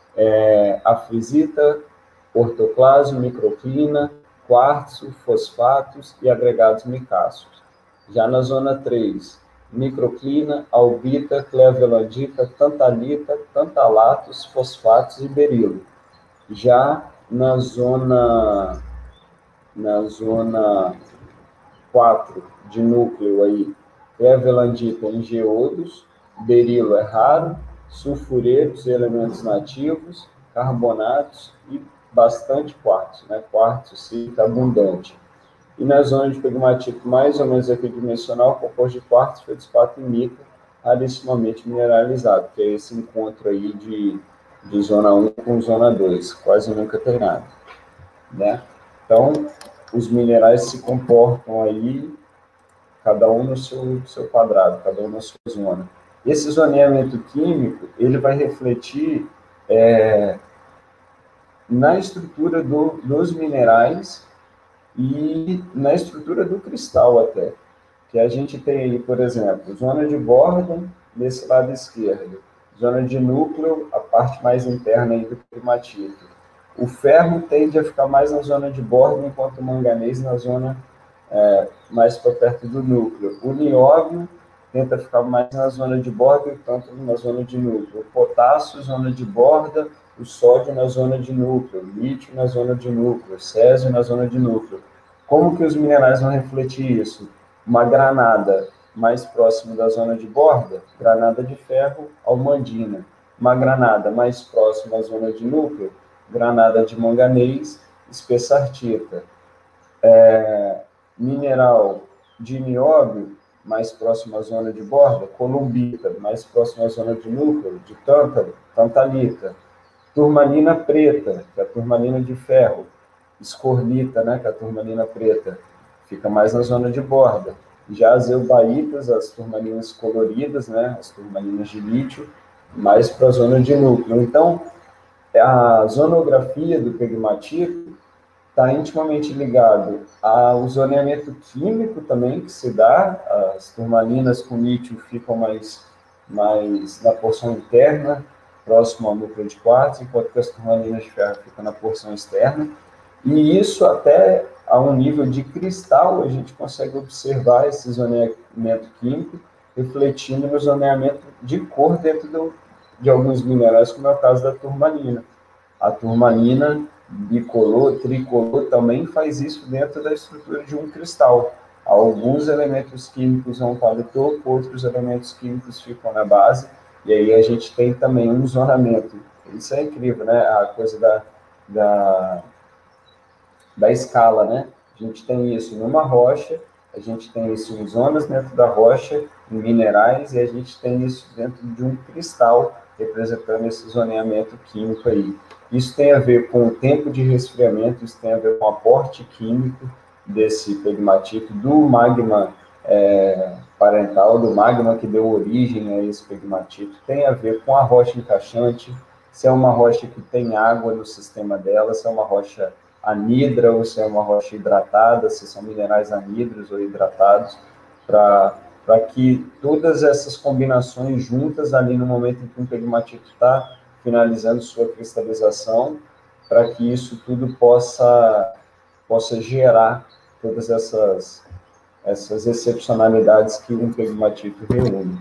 é, a frisita, ortoclasio, microclina, quartzo, fosfatos e agregados micáceos. Já na zona três, microclina, albita, clevelandita, tantalita, tantalatos, fosfatos e berilo. Já na zona, na zona quatro, de núcleo aí, clevelandita em geodos, berilo é raro, sulfuretos e elementos nativos, carbonatos e bastante quartzo, né? Quartzo sílica abundante. E na zona de pegmatite mais ou menos equidimensional, composto de quartzo, feldspato e mica, rarissimamente mineralizado, que é esse encontro aí de, de zona um com zona dois, quase nunca tem nada, né? Então, os minerais se comportam aí, cada um no seu, seu quadrado, cada um na sua zona. Esse zoneamento químico, ele vai refletir é, na estrutura do, dos minerais e na estrutura do cristal até. Que a gente tem aí, por exemplo, zona de borda nesse lado esquerdo, zona de núcleo, a parte mais interna aí do pegmatite. O ferro tende a ficar mais na zona de borda, enquanto o manganês na zona é, mais para perto do núcleo. O nióbio tenta ficar mais na zona de borda e tanto na zona de núcleo. O potássio, zona de borda, o sódio na zona de núcleo, o lítio na zona de núcleo, o césio na zona de núcleo. Como que os minerais vão refletir isso? Uma granada mais próxima da zona de borda, granada de ferro, almandina. Uma granada mais próxima à zona de núcleo, granada de manganês, espessartita. É, mineral de nióbio, mais próximo à zona de borda, columbita, mais próximo à zona de núcleo, de tântalo, tantalita. Turmalina preta, que é a turmalina de ferro. Escorlita, né, que é a turmalina preta, fica mais na zona de borda. Já as eubaitas, as turmalinas coloridas, né, as turmalinas de lítio, mais para a zona de núcleo. Então, a zonografia do pegmatite está intimamente ligado ao zoneamento químico também, que se dá, as turmalinas com lítio ficam mais, mais na porção interna, próximo ao núcleo de quartzo, enquanto que as turmalinas de ferro ficam na porção externa. E isso até a um nível de cristal, a gente consegue observar esse zoneamento químico refletindo no zoneamento de cor dentro do, de alguns minerais, como é o caso da turmalina. A turmalina bicolor, tricolor, também faz isso dentro da estrutura de um cristal. Alguns elementos químicos vão para o topo, outros elementos químicos ficam na base, e aí a gente tem também um zonamento. Isso é incrível, né? A coisa da, da, da escala, né? A gente tem isso numa rocha, a gente tem isso em zonas dentro da rocha, em minerais, e a gente tem isso dentro de um cristal, representando esse zoneamento químico aí. Isso tem a ver com o tempo de resfriamento, isso tem a ver com o aporte químico desse pegmatito, do magma é, parental, do magma que deu origem a esse pegmatito, tem a ver com a rocha encaixante, se é uma rocha que tem água no sistema dela, se é uma rocha anidra ou se é uma rocha hidratada, se são minerais anidros ou hidratados, para para que todas essas combinações juntas ali no momento em que um pegmatito está finalizando sua cristalização, para que isso tudo possa, possa gerar todas essas, essas excepcionalidades que um pegmatito reúne.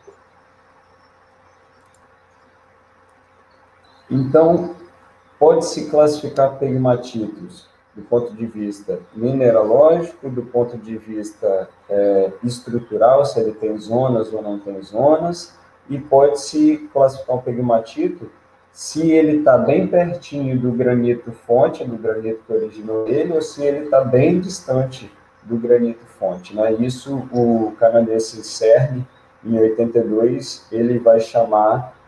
Então, pode-se classificar pegmatitos do ponto de vista mineralógico, do ponto de vista é, estrutural, se ele tem zonas ou não tem zonas, e pode-se classificar um pegmatito se ele está bem pertinho do granito fonte, do granito que originou ele, ou se ele está bem distante do granito fonte, né? Isso o canadense CERN, em oitenta e dois, ele vai chamar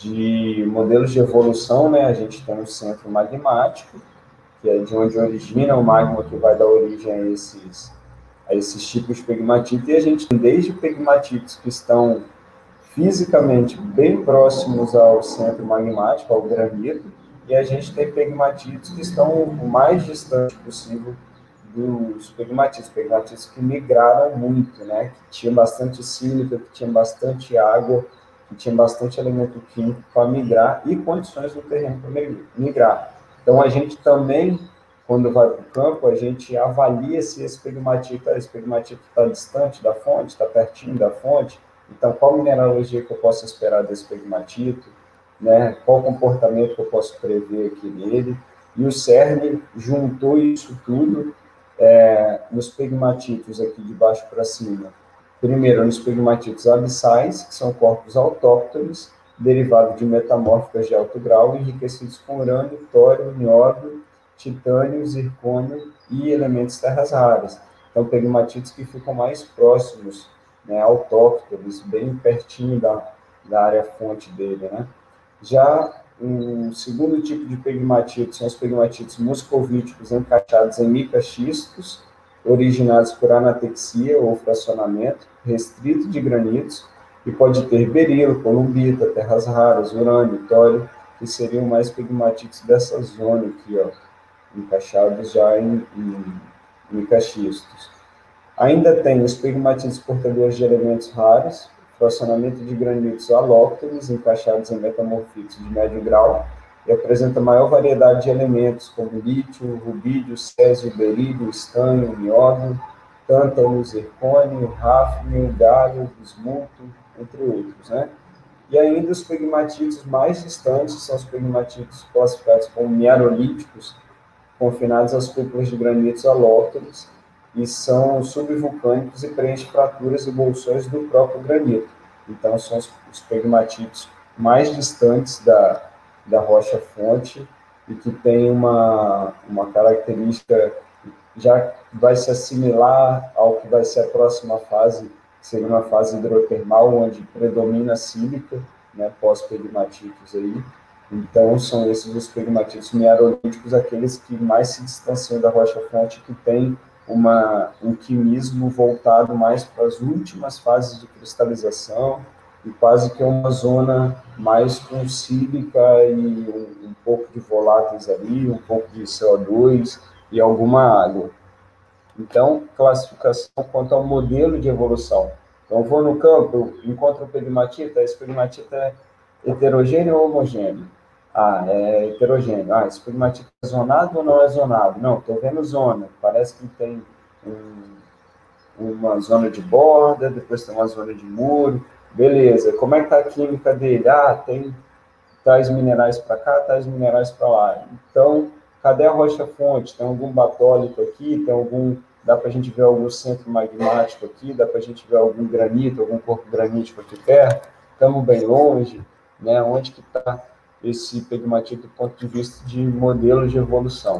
de modelos de evolução, né? A gente tem um centro magmático, que é de onde origina o magma que vai dar origem a esses, a esses tipos de pegmatito, e a gente tem desde pegmatitos que estão fisicamente bem próximos ao centro magmático, ao granito, e a gente tem pegmatitos que estão o mais distante possível dos pegmatitos, pegmatitos que migraram muito, né? Que tinham bastante sílica, que tinham bastante água, que tinham bastante elemento químico para migrar e condições do terreno para migrar. Então, a gente também, quando vai para o campo, a gente avalia se esse pegmatito, esse pegmatito está distante da fonte, está pertinho da fonte. Então, qual mineralogia que eu posso esperar desse pegmatito, né? Qual comportamento que eu posso prever aqui nele. E o CERN juntou isso tudo é, nos pegmatitos aqui de baixo para cima. Primeiro, nos pegmatitos abissais, que são corpos autóctones, derivados de metamórficas de alto grau, enriquecidos com urânio, tório, nióbio, titânio, zircônio e elementos terras raras. Então, pegmatitos que ficam mais próximos, né, autóctones, bem pertinho da, da área fonte dele, né? Já um segundo tipo de pegmatitos são os pegmatitos muscovíticos encaixados em micaxistos, originados por anatexia ou fracionamento, restrito de granitos, e pode ter berilo, columbita, terras raras, urânio, tório, que seriam mais pegmatitos dessa zona aqui, ó, encaixados já em, em micaxistos. Ainda tem os pegmatitos portadores de elementos raros, fracionamento de granitos alóctones, encaixados em metamorfitos de médio grau, e apresenta maior variedade de elementos, como lítio, rubídio, césio, berílio, estanho, nióbio, tântalo, zircônio, hafnio, galho, bismuto, entre outros, né? E ainda os pegmatitos mais distantes são os pegmatitos classificados como miarolíticos, confinados às cúpulas de granitos alóctones, e são subvulcânicos e preenchem fraturas e bolsões do próprio granito. Então, são os, os pegmatitos mais distantes da, da rocha-fonte e que tem uma, uma característica já vai se assimilar ao que vai ser a próxima fase, que seria uma fase hidrotermal, onde predomina a sílica, né, pós-pegmatitos aí. Então, são esses os pegmatitos miarolíticos, aqueles que mais se distanciam da rocha-fonte, que tem uma, um quimismo voltado mais para as últimas fases de cristalização, e quase que é uma zona mais com sílica e um, um pouco de voláteis ali, um pouco de C O dois e alguma água. Então, classificação quanto ao modelo de evolução. Então, eu vou no campo, eu encontro um pegmatita, esse pegmatita Heterogêneo ou homogêneo? Ah, é heterogêneo. Ah, esse pegmatite é zonado ou não é zonado? Não, estou vendo zona. Parece que tem um, uma zona de borda, depois tem uma zona de muro. Beleza, como é que está a química dele? Ah, tem tais minerais para cá, tais minerais para lá. Então, cadê a rocha-fonte? Tem algum batólico aqui? Tem algum... Dá para a gente ver algum centro magmático aqui? Dá para a gente ver algum granito, algum corpo granítico aqui perto? Estamos bem longe, né? Onde que está esse pegmatite do ponto de vista de modelo de evolução?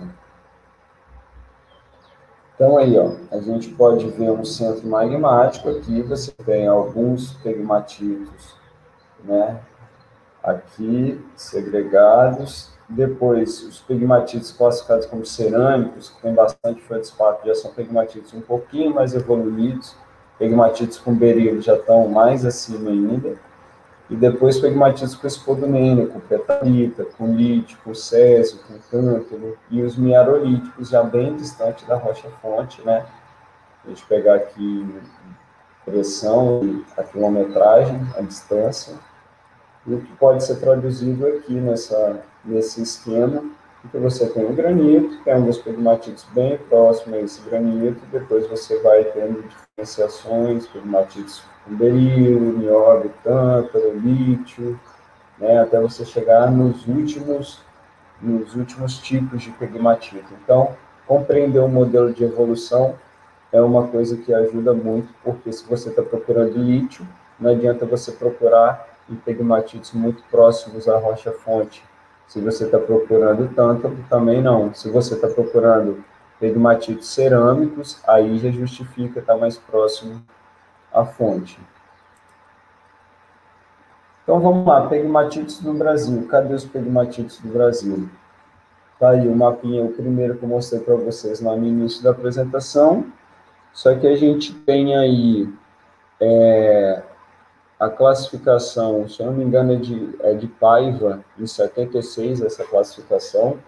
Então, aí, ó, a gente pode ver um centro magmático aqui, você tem alguns pegmatitos, né? Aqui, segregados. Depois, os pegmatitos classificados como cerâmicos, que tem bastante feldspato, já são pegmatitos um pouquinho mais evoluídos. Pegmatitos com berilo já estão mais acima ainda. E depois pegmatitos com espodumênio, com petalita, com lítio, com césio, com cântaro. E os miarolíticos já bem distante da rocha-fonte, né? A gente pegar aqui a pressão e a quilometragem, a distância. E o que pode ser traduzido aqui nessa, nesse esquema, que você tem o granito, tem alguns pegmatitos bem próximos a esse granito, depois você vai tendo diferenciações, pegmatitos com berilo, nióbio, tântalo, lítio, né, até você chegar nos últimos, nos últimos tipos de pegmatito. Então, compreender o modelo de evolução é uma coisa que ajuda muito, porque se você está procurando lítio, não adianta você procurar em pegmatitos muito próximos à rocha-fonte. Se você está procurando tântalo, também não. Se você está procurando pegmatitos cerâmicos, aí já justifica estar mais próximo à fonte. Então vamos lá, pegmatitos no Brasil. Cadê os pegmatitos do Brasil? Tá aí o mapinha, o primeiro que eu mostrei para vocês lá no início da apresentação. Só que a gente tem aí é, a classificação, se eu não me engano, é de, é de Paiva, em setenta e seis, essa classificação,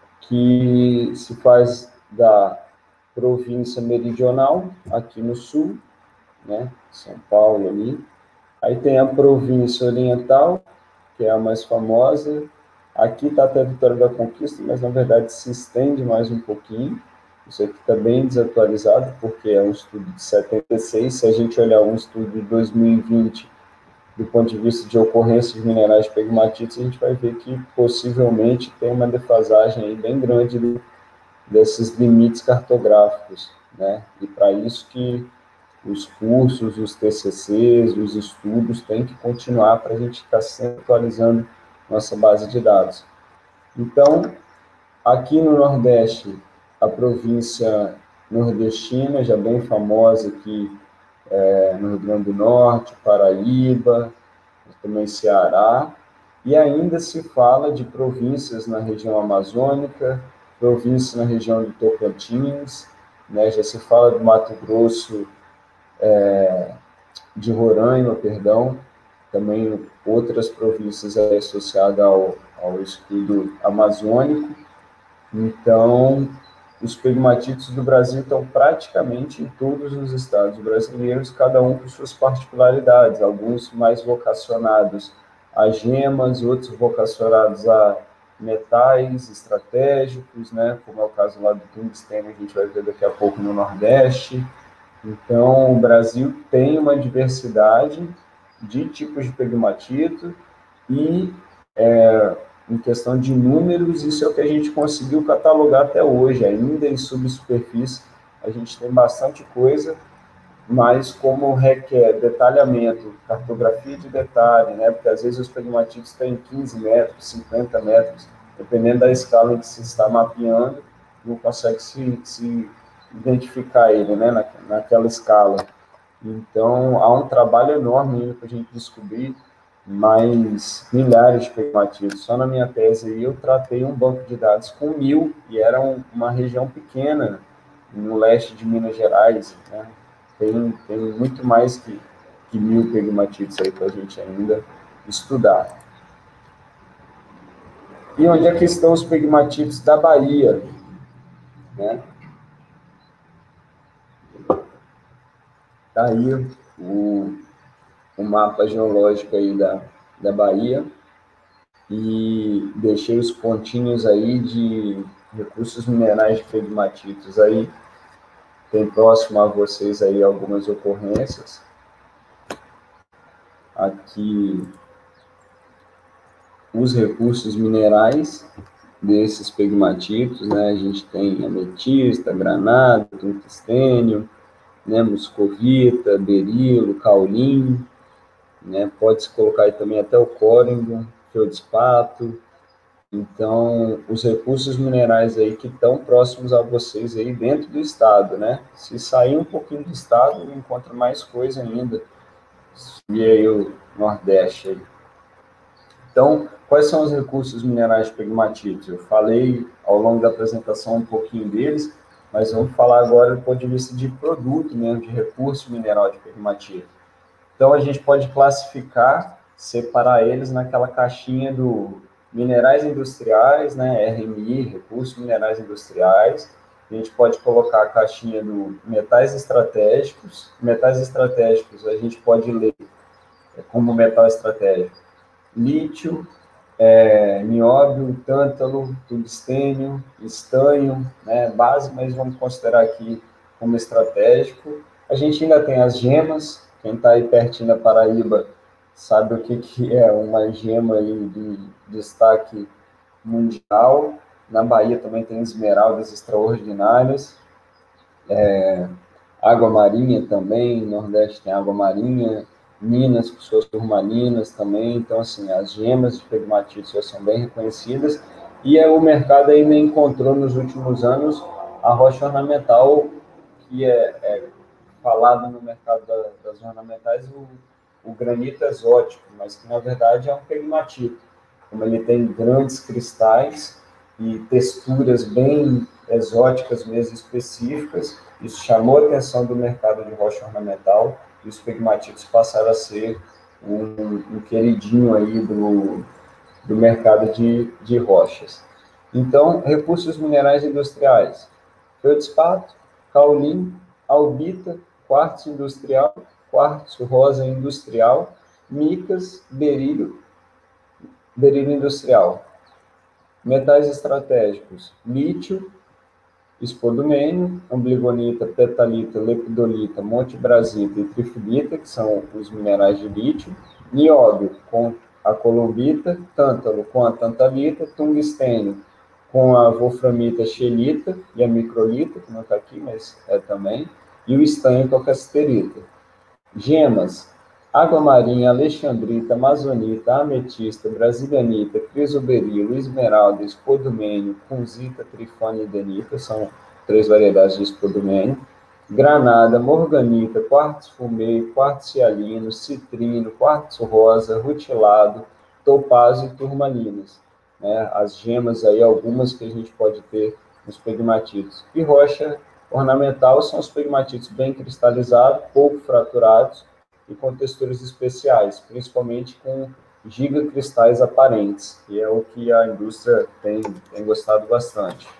que se faz da província meridional, aqui no sul, né, São Paulo ali. Aí tem a província oriental, que é a mais famosa. Aqui está até a Vitória da Conquista, mas na verdade se estende mais um pouquinho. Isso aqui está bem desatualizado, porque é um estudo de setenta e seis. Se a gente olhar um estudo de dois mil e vinte, do ponto de vista de ocorrência de minerais pegmatitos, a gente vai ver que possivelmente tem uma defasagem aí bem grande do, desses limites cartográficos, né? E para isso que os cursos, os T C Cs, os estudos têm que continuar para a gente estar sempre atualizando nossa base de dados. Então, aqui no Nordeste, a província nordestina, já bem famosa aqui é, no Rio Grande do Norte, Paraíba, também Ceará, e ainda se fala de províncias na região amazônica, províncias na região do Tocantins, né, já se fala do Mato Grosso, é, de Roraima, perdão, também outras províncias associadas ao, ao estudo amazônico. Então, os pegmatitos do Brasil estão praticamente em todos os estados brasileiros, cada um com suas particularidades, alguns mais vocacionados a gemas, outros vocacionados a metais estratégicos, né, como é o caso lá do tungstênio, a gente vai ver daqui a pouco no Nordeste. Então, o Brasil tem uma diversidade de tipos de pegmatito e, é, em questão de números, isso é o que a gente conseguiu catalogar até hoje. Ainda em subsuperfície, a gente tem bastante coisa, mas como requer detalhamento, cartografia de detalhe, né? Porque às vezes os pegmatitos têm quinze metros, cinquenta metros, dependendo da escala em que se está mapeando, não consegue se, se identificar ele, né? Na, naquela escala. Então, há um trabalho enorme ainda para a gente descobrir mais milhares de pegmatitos. Só na minha tese aí eu tratei um banco de dados com mil, e era um, uma região pequena, no leste de Minas Gerais, né? Tem, tem muito mais que, que mil pegmatitos aí para a gente ainda estudar. E onde é que estão os pegmatitos da Bahia? Né? Tá aí o, o mapa geológico aí da, da Bahia. e deixei os pontinhos aí de recursos minerais de pegmatitos aí. Tem próximo a vocês aí algumas ocorrências. Aqui, os recursos minerais desses pegmatitos, né? A gente tem ametista, granada, tungstênio, né? Muscovita, berilo, caulim, né? Pode-se colocar aí também até o córingo, feldspato. Então, os recursos minerais aí que estão próximos a vocês aí dentro do estado, né? Se sair um pouquinho do estado, encontra mais coisa ainda. E aí o Nordeste aí. Então, quais são os recursos minerais de pegmatitos? Eu falei ao longo da apresentação um pouquinho deles, mas vamos falar agora do ponto de vista de produto, mesmo, de recurso mineral de pegmatito. Então, a gente pode classificar, separar eles naquela caixinha do minerais industriais, né, R M I, recursos minerais industriais. A gente pode colocar a caixinha do metais estratégicos. Metais estratégicos a gente pode ler como metal estratégico lítio, é, nióbio, tântalo, tungstênio, estanho, né, base, mas vamos considerar aqui como estratégico. A gente ainda tem as gemas, quem está aí pertinho da Paraíba sabe o que, que é uma gema aí de destaque mundial. Na Bahia também tem esmeraldas extraordinárias, é, água marinha também, no Nordeste tem água marinha, Minas com suas turmalinas também. Então, assim, as gemas de pegmatitos já são bem reconhecidas, e é, o mercado ainda encontrou nos últimos anos a rocha ornamental, que é, é falado no mercado da, das ornamentais o, o granito exótico, mas que na verdade é um pegmatito. Como ele tem grandes cristais e texturas bem exóticas mesmo, específicas, isso chamou a atenção do mercado de rocha ornamental, e os pegmatitos passaram a ser um, um queridinho aí do, do mercado de, de rochas. Então, recursos minerais industriais: feldspato, caulim, albita, quartzo industrial, quartzo rosa industrial, micas, berílio, berílio industrial. Metais estratégicos: lítio, espodumênio, ambligonita, petalita, lepidolita, montebrasita e trifilita, que são os minerais de lítio, nióbio com a colombita, tântalo com a tantalita, tungstênio com a wolframita, xelita e a microlita, que não está aqui, mas é também, e o estanho com a cassiterita. Gemas: água marinha, alexandrita, amazonita, ametista, brasilianita, crisoberilo, esmeralda, espodumênio, kunzita, trifone e denita, são três variedades de espodumênio. Granada, morganita, quartzo fumê, quartzo cialino, citrino, quartzo rosa, rutilado, topázio e turmalinas. Né? As gemas aí, algumas que a gente pode ter nos pegmatitos. E rocha ornamental são os pegmatitos bem cristalizados, pouco fraturados e com texturas especiais, principalmente com gigacristais aparentes, que é o que a indústria tem, tem gostado bastante.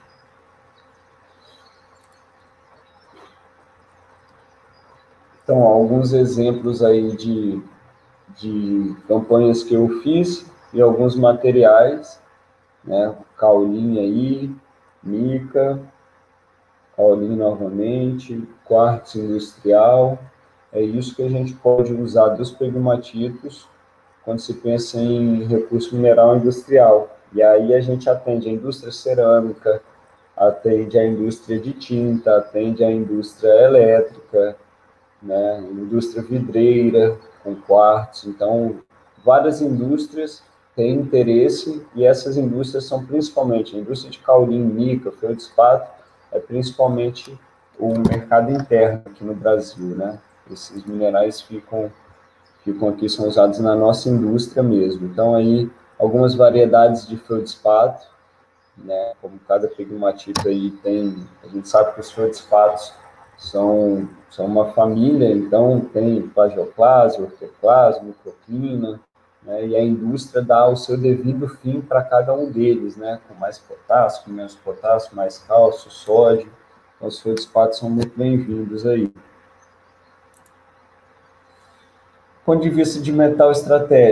Então, alguns exemplos aí de, de campanhas que eu fiz e alguns materiais, né? Caulim aí, mica, caulim novamente, quartzo industrial. É isso que a gente pode usar dos pegmatitos quando se pensa em recurso mineral industrial. E aí a gente atende a indústria cerâmica, atende a indústria de tinta, atende a indústria elétrica, né, indústria vidreira com quartzo. Então, várias indústrias têm interesse, e essas indústrias são principalmente a indústria de caulim, mica, feldspato, é principalmente o mercado interno aqui no Brasil, né? Esses minerais ficam, ficam aqui, são usados na nossa indústria mesmo. Então, aí, algumas variedades de feldspato, né? Como cada pegmatito aí tem, a gente sabe que os feldspatos são, são uma família, então tem plagioclase, ortoclase, microclina, né? E a indústria dá o seu devido fim para cada um deles, né? Com mais potássio, com menos potássio, mais cálcio, sódio. Então, os feldspatos são muito bem-vindos aí. Do ponto de vista de metal estratégico,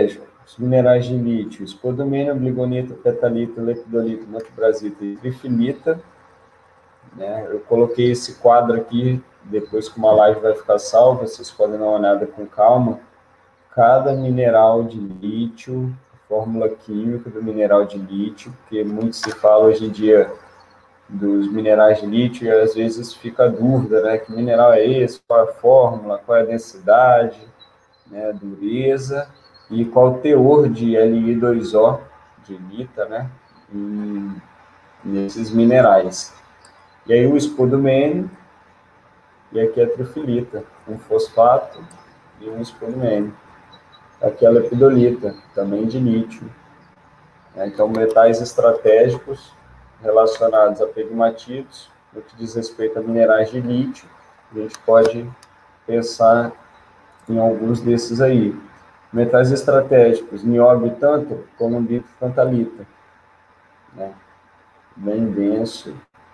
Os minerais de lítio, espodumênio, obligonita, petalita, lepidolita, motibrasita e trifilita. Né? Eu coloquei esse quadro aqui, depois que uma live vai ficar salva, vocês podem dar uma olhada com calma. Cada mineral de lítio, fórmula química do mineral de lítio, porque muito se fala hoje em dia dos minerais de lítio e às vezes fica a dúvida, né? Que mineral é esse, qual é a fórmula, qual é a densidade, né? Dureza e qual o teor de L I dois O, de lita, né? Em, nesses minerais. E aí o espodumênio, e aqui a trifilita, um fosfato e um espodumênio. Aqui a lepidolita, também de lítio. Então, metais estratégicos relacionados a pegmatitos, no que diz respeito a minerais de lítio, a gente pode pensar em alguns desses aí. Metais estratégicos, nióbio e tântalo, columbita e tantalita. Né? Bem denso.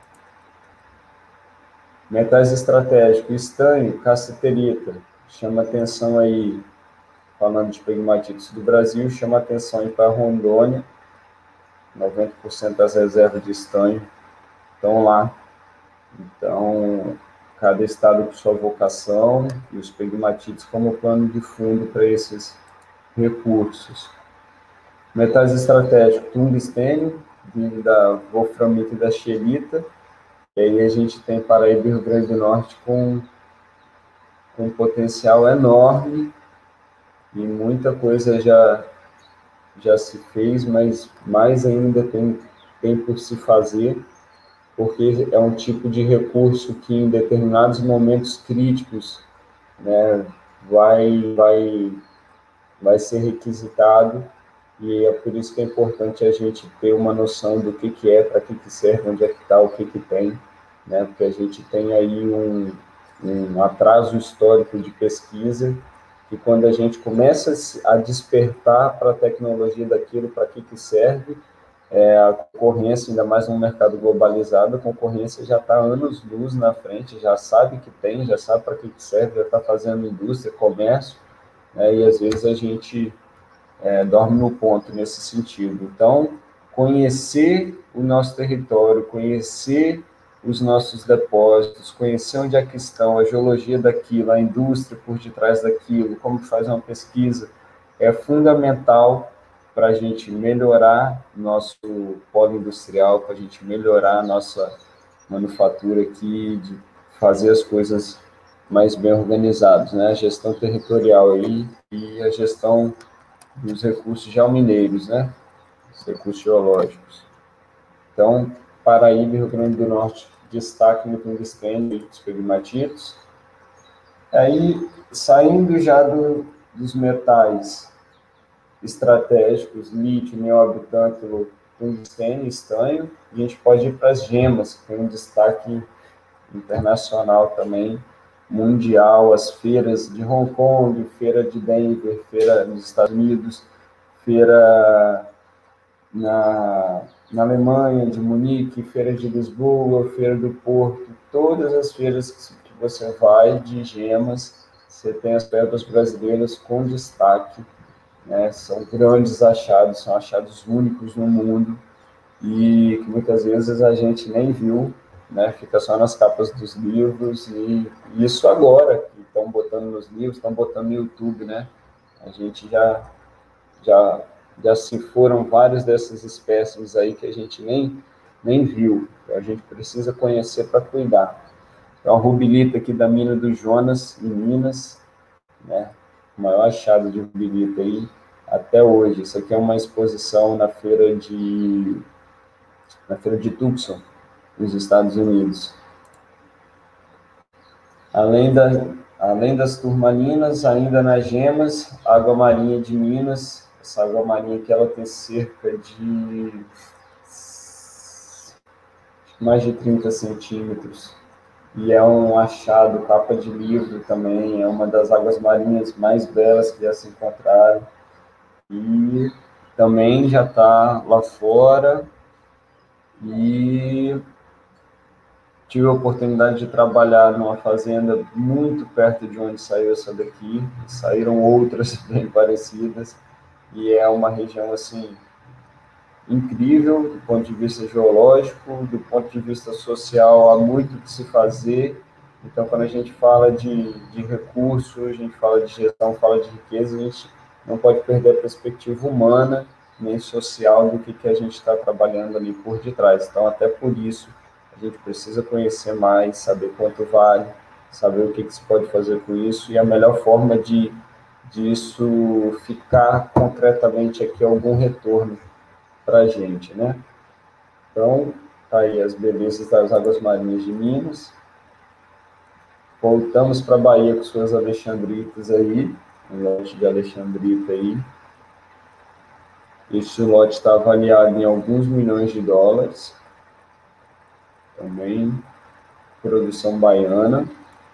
Metais estratégicos, estanho, cassiterita, chama atenção aí, falando de pegmatitos do Brasil, chama atenção aí para Rondônia, noventa por cento das reservas de estanho estão lá. Então, cada estado com sua vocação e os pegmatitos como plano de fundo para esses recursos. Metais estratégicos, tungstênio, vindo da wolframita e da scheelita. E aí a gente tem Paraíba e Rio Grande do Norte com, com um potencial enorme e muita coisa já, já se fez, mas mais ainda tem, tem por se fazer, porque é um tipo de recurso que em determinados momentos críticos, né, vai, vai, vai ser requisitado, e é por isso que é importante a gente ter uma noção do que, que é, para que, que serve, onde é que está, o que, que tem, né, porque a gente tem aí um, um atraso histórico de pesquisa, que quando a gente começa a despertar para a tecnologia daquilo, para que, que serve, é, a concorrência, ainda mais num mercado globalizado, a concorrência já está anos-luz na frente, já sabe que tem, já sabe para que, que serve, já está fazendo indústria, comércio, né, e às vezes a gente é, dorme no ponto nesse sentido. Então, conhecer o nosso território, conhecer os nossos depósitos, conhecer onde é que estão, a geologia daquilo, a indústria por detrás daquilo, como faz uma pesquisa, é fundamental para a gente melhorar nosso polo industrial, para a gente melhorar a nossa manufatura aqui, de fazer as coisas mais bem organizadas, né? A gestão territorial aí e a gestão dos recursos geomineiros, né? Os recursos geológicos. Então, Paraíba e Rio Grande do Norte, destaque no tungstênio e dos pegmatitos. Aí, saindo já do, dos metais estratégicos, lítio, nióbio, tântalo, tungstênio, estanho, a gente pode ir para as gemas, que tem um destaque internacional também, mundial, as feiras de Hong Kong, feira de Denver, feira nos Estados Unidos, feira na, na Alemanha, de Munique, feira de Lisboa, feira do Porto, todas as feiras que, que você vai de gemas, você tem as pedras brasileiras com destaque, né? São grandes achados, são achados únicos no mundo e que muitas vezes a gente nem viu, né? Fica só nas capas dos livros e isso agora, que estão botando nos livros, estão botando no YouTube, né? A gente já, já, já se foram várias dessas espécies aí que a gente nem, nem viu, a gente precisa conhecer para cuidar. Então, a rubilita aqui da mina do Jonas, em Minas, né? O maior achado de rubilita aí até hoje. Isso aqui é uma exposição na feira de, na feira de Tucson, nos Estados Unidos. Além, da, além das turmalinas, ainda nas gemas, água marinha de Minas. Essa água marinha aqui ela tem cerca de mais de trinta centímetros. E é um achado, capa de livro também, é uma das águas marinhas mais belas que já se encontraram. E também já está lá fora. E tive a oportunidade de trabalhar numa fazenda muito perto de onde saiu essa daqui. Saíram outras bem parecidas. e é uma região, assim, incrível do ponto de vista geológico, do ponto de vista social, há muito que se fazer. Então, quando a gente fala de, de recursos, a gente fala de gestão, fala de riqueza, a gente não pode perder a perspectiva humana nem social do que, que a gente está trabalhando ali por detrás. Então, até por isso, a gente precisa conhecer mais, saber quanto vale, saber o que, que se pode fazer com isso, e a melhor forma de disso ficar concretamente aqui algum retorno para a gente, né? Então, tá aí as belezas das águas marinhas de Minas. Voltamos para a Bahia com suas alexandritas aí, um lote de alexandrita aí. Esse lote está avaliado em alguns milhões de dólares. Também produção baiana.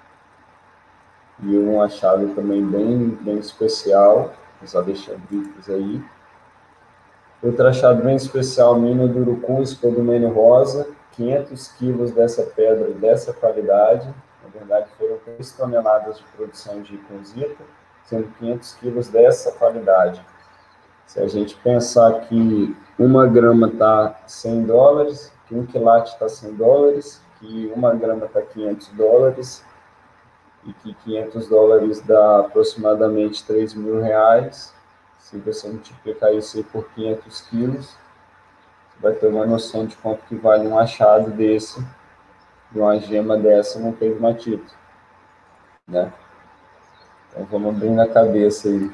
E um achado também bem, bem especial, os alexandritas aí. Outro achado bem especial, mina do Urucum, Spodumene rosa, quinhentos quilos dessa pedra dessa qualidade. Na verdade, foram três toneladas de produção de icunzita, sendo quinhentos quilos dessa qualidade. Se a gente pensar que uma grama está cem dólares, que um quilate está cem dólares, que uma grama está quinhentos dólares, e que quinhentos dólares dá aproximadamente três mil reais, se você multiplicar isso aí por quinhentos quilos, você vai ter uma noção de quanto que vale um achado desse, de uma gema dessa no pegmatito, né? Então, vamos abrir na cabeça aí.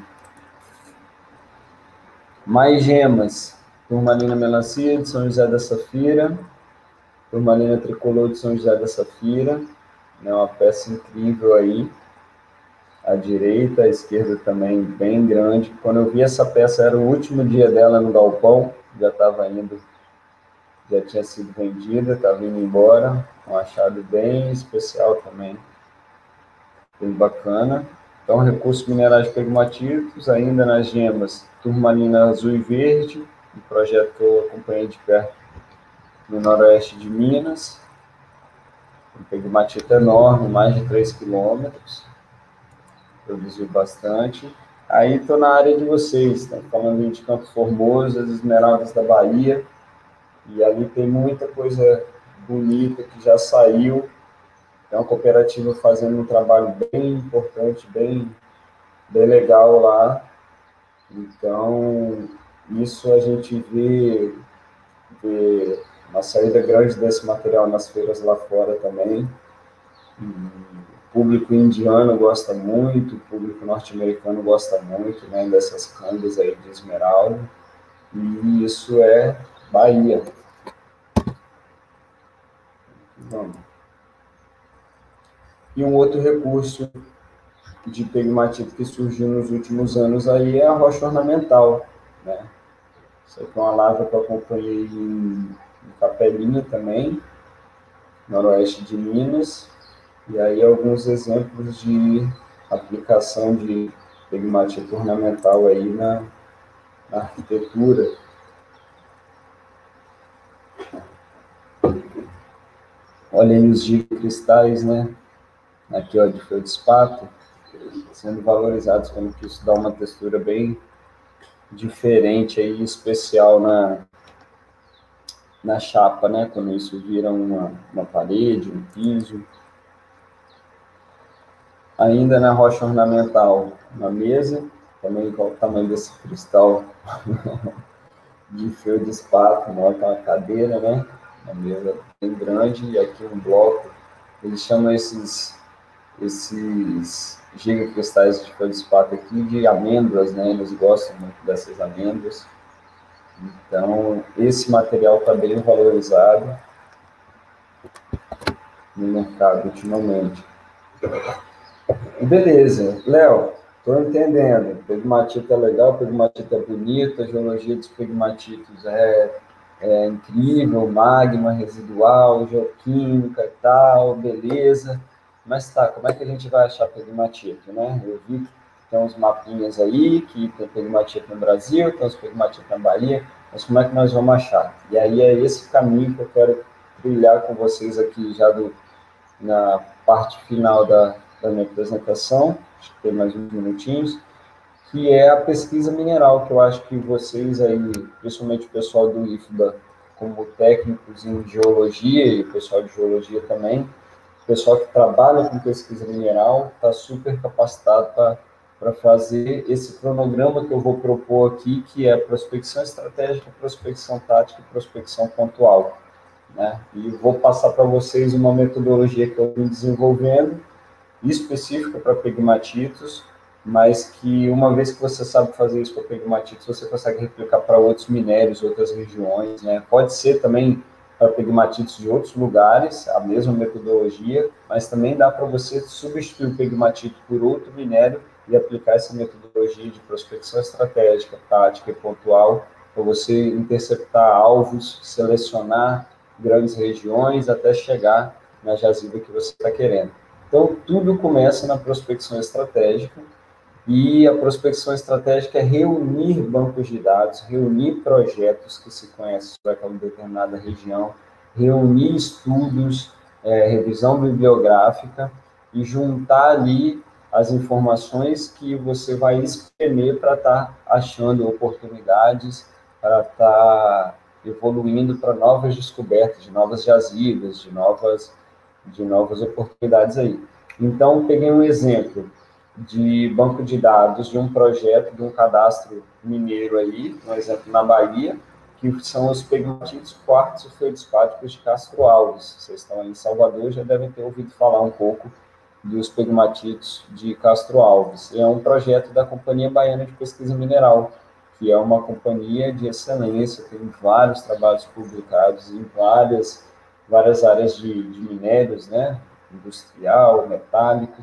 Mais gemas. Turmalina melancia de São José da Safira, turmalina tricolor de São José da Safira, né? Uma peça incrível aí. À direita, à esquerda também bem grande. Quando eu vi essa peça, era o último dia dela no galpão, já estava indo, já tinha sido vendida, estava indo embora. Um achado bem especial também, bem bacana. Então, recursos minerais pegmatitos, ainda nas gemas, turmalina azul e verde, um projeto que eu acompanhei de perto no noroeste de Minas. Um pegmatito enorme, mais de três quilômetros. Produziu bastante. Aí estou na área de vocês, estão falando de Campo Formoso, as Esmeraldas da Bahia, e ali tem muita coisa bonita que já saiu. É uma cooperativa fazendo um trabalho bem importante, bem, bem legal lá. Então, isso a gente vê, vê uma saída grande desse material nas feiras lá fora também. O público indiano gosta muito, o público norte-americano gosta muito, né, dessas cangas aí de esmeralda, e isso é Bahia. Vamos. E um outro recurso de pegmatito que surgiu nos últimos anos aí é a rocha ornamental, né? Isso aqui é uma lavra que eu acompanhei em, em Capelinha também, noroeste de Minas. E aí alguns exemplos de aplicação de pegmatito ornamental aí na, na arquitetura. Olha aí os gigacristais, né? Aqui, ó, de feldspato, sendo valorizados, como que isso dá uma textura bem diferente aí, especial na, na chapa, né? Quando isso vira uma, uma parede, um piso. Ainda na rocha ornamental, uma mesa, também qual o tamanho desse cristal de feldspato, maior que uma cadeira, né? Uma mesa bem grande, e aqui um bloco. Eles chamam esses, esses gigacristais de feldspato aqui de amêndoas, né? Eles gostam muito dessas amêndoas. Então, esse material está bem valorizado no mercado ultimamente. Beleza, Léo, estou entendendo. Pegmatito é legal, pegmatito é bonito, a geologia dos pegmatitos é, é incrível, magma residual, geoquímica e tal, beleza. Mas tá, como é que a gente vai achar pegmatito, né? Eu vi que tem uns mapinhas aí, que tem pegmatito no Brasil, tem uns pegmatitos na Bahia, mas como é que nós vamos achar? E aí é esse caminho que eu quero trilhar com vocês aqui já do, na parte final da da minha apresentação, acho que tem mais uns minutinhos, que é a pesquisa mineral, que eu acho que vocês aí, principalmente o pessoal do I F B A, como técnicos em geologia, e o pessoal de geologia também, o pessoal que trabalha com pesquisa mineral está super capacitado para fazer esse cronograma que eu vou propor aqui, que é prospecção estratégica, prospecção tática e prospecção pontual, né? E vou passar para vocês uma metodologia que eu vim desenvolvendo, específica para pegmatitos, mas que uma vez que você sabe fazer isso para pegmatitos, você consegue replicar para outros minérios, outras regiões, né? Pode ser também para pegmatitos de outros lugares, a mesma metodologia, mas também dá para você substituir o pegmatito por outro minério e aplicar essa metodologia de prospecção estratégica, tática e pontual, para você interceptar alvos, selecionar grandes regiões até chegar na jazida que você está querendo. Então, tudo começa na prospecção estratégica, e a prospecção estratégica é reunir bancos de dados, reunir projetos que se conhecem sobre aquela determinada região, reunir estudos, é, revisão bibliográfica e juntar ali as informações que você vai espremer para estar tá achando oportunidades, para estar tá evoluindo para novas descobertas, de novas jazidas, de novas, de novas oportunidades aí. Então, peguei um exemplo de banco de dados de um projeto, de um cadastro mineiro aí, um exemplo na Bahia, que são os pegmatitos quartos e feldspáticos de Castro Alves. Vocês estão aí em Salvador, já devem ter ouvido falar um pouco dos pegmatitos de Castro Alves. É um projeto da Companhia Baiana de Pesquisa Mineral, que é uma companhia de excelência, tem vários trabalhos publicados em várias, várias áreas de, de minérios, né? Industrial, metálico,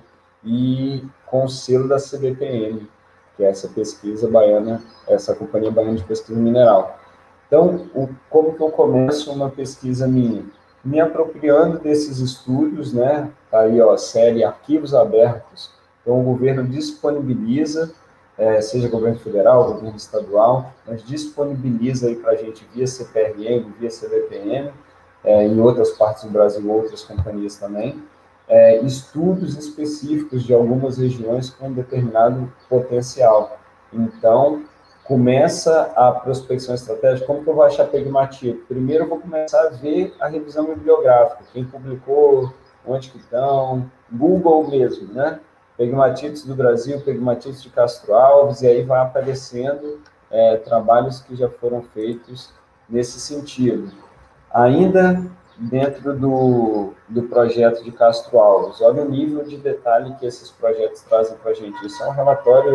e com o selo da C B P M, que é essa pesquisa baiana, essa Companhia Baiana de Pesquisa Mineral. Então, o, como que eu começo uma pesquisa minha? Me apropriando desses estudos, né? Tá aí, ó, série Arquivos Abertos. Então, o governo disponibiliza, é, seja governo federal, governo estadual, mas disponibiliza aí para a gente via C P R M, via C B P M, é, em outras partes do Brasil, outras companhias também, É, estudos específicos de algumas regiões com determinado potencial. Então, começa a prospecção estratégica. Como que eu vou achar pegmatito? Primeiro, eu vou começar a ver a revisão bibliográfica, quem publicou, onde que estão, Google mesmo, né? Pegmatitos do Brasil, pegmatitos de Castro Alves, e aí vai aparecendo é, trabalhos que já foram feitos nesse sentido. Ainda dentro do, do projeto de Castro Alves, olha o nível de detalhe que esses projetos trazem para a gente. Isso é um relatório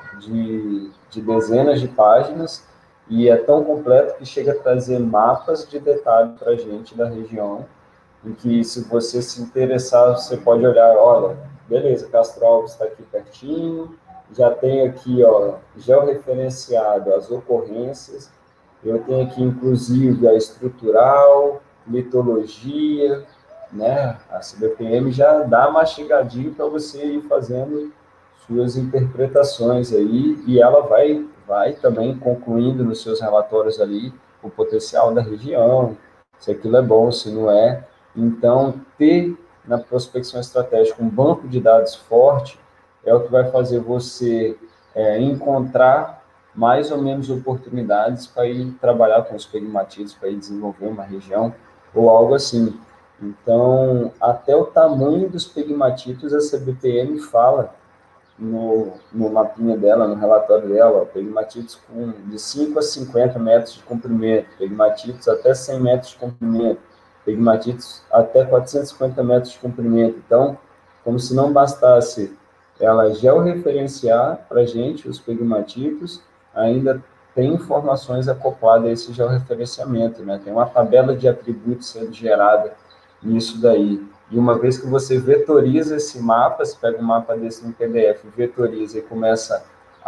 de, de dezenas de páginas e é tão completo que chega a trazer mapas de detalhe para a gente da região, em que, se você se interessar, você pode olhar, olha, beleza, Castro Alves está aqui pertinho, já tem aqui, ó, georreferenciado as ocorrências, eu tenho aqui, inclusive, a estrutural, litologia, né? A C B P M já dá mastigadinho para você ir fazendo suas interpretações aí, e ela vai, vai também concluindo nos seus relatórios ali o potencial da região, se aquilo é bom, se não é. Então, ter na prospecção estratégica um banco de dados forte é o que vai fazer você é, encontrar mais ou menos oportunidades para ir trabalhar com os pegmatitos, para ir desenvolver uma região ou algo assim. Então, até o tamanho dos pegmatitos, a C B P M fala no, no mapinha dela, no relatório dela, pegmatitos com de cinco a cinquenta metros de comprimento, pegmatitos até cem metros de comprimento, pegmatitos até quatrocentos e cinquenta metros de comprimento. Então, como se não bastasse ela georreferenciar para a gente os pegmatitos, ainda tem informações acopladas a esse georreferenciamento, né? Tem uma tabela de atributos sendo gerada nisso daí. E uma vez que você vetoriza esse mapa, você pega um mapa desse no P D F, vetoriza e começa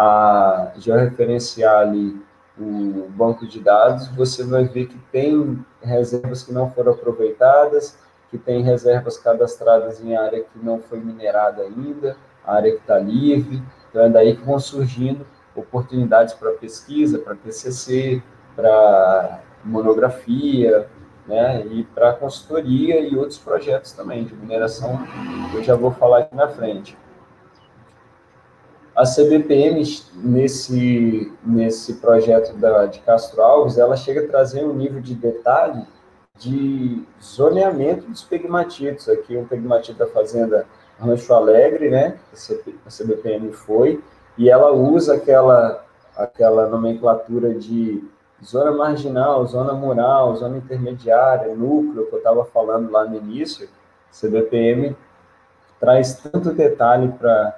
a georreferenciar ali o banco de dados, você vai ver que tem reservas que não foram aproveitadas, que tem reservas cadastradas em área que não foi minerada ainda, área que está livre. Então é daí que vão surgindo oportunidades para pesquisa, para T C C, para monografia, né, e para consultoria e outros projetos também de mineração, eu já vou falar aqui na frente. a C B P M, nesse, nesse projeto da, de Castro Alves, ela chega a trazer um nível de detalhe de zoneamento dos pegmatitos. Aqui um pegmatito da fazenda Rancho Alegre, né, a C B P M foi, e ela usa aquela, aquela nomenclatura de zona marginal, zona mural, zona intermediária, núcleo, que eu estava falando lá no início. A C B P M traz tanto detalhe para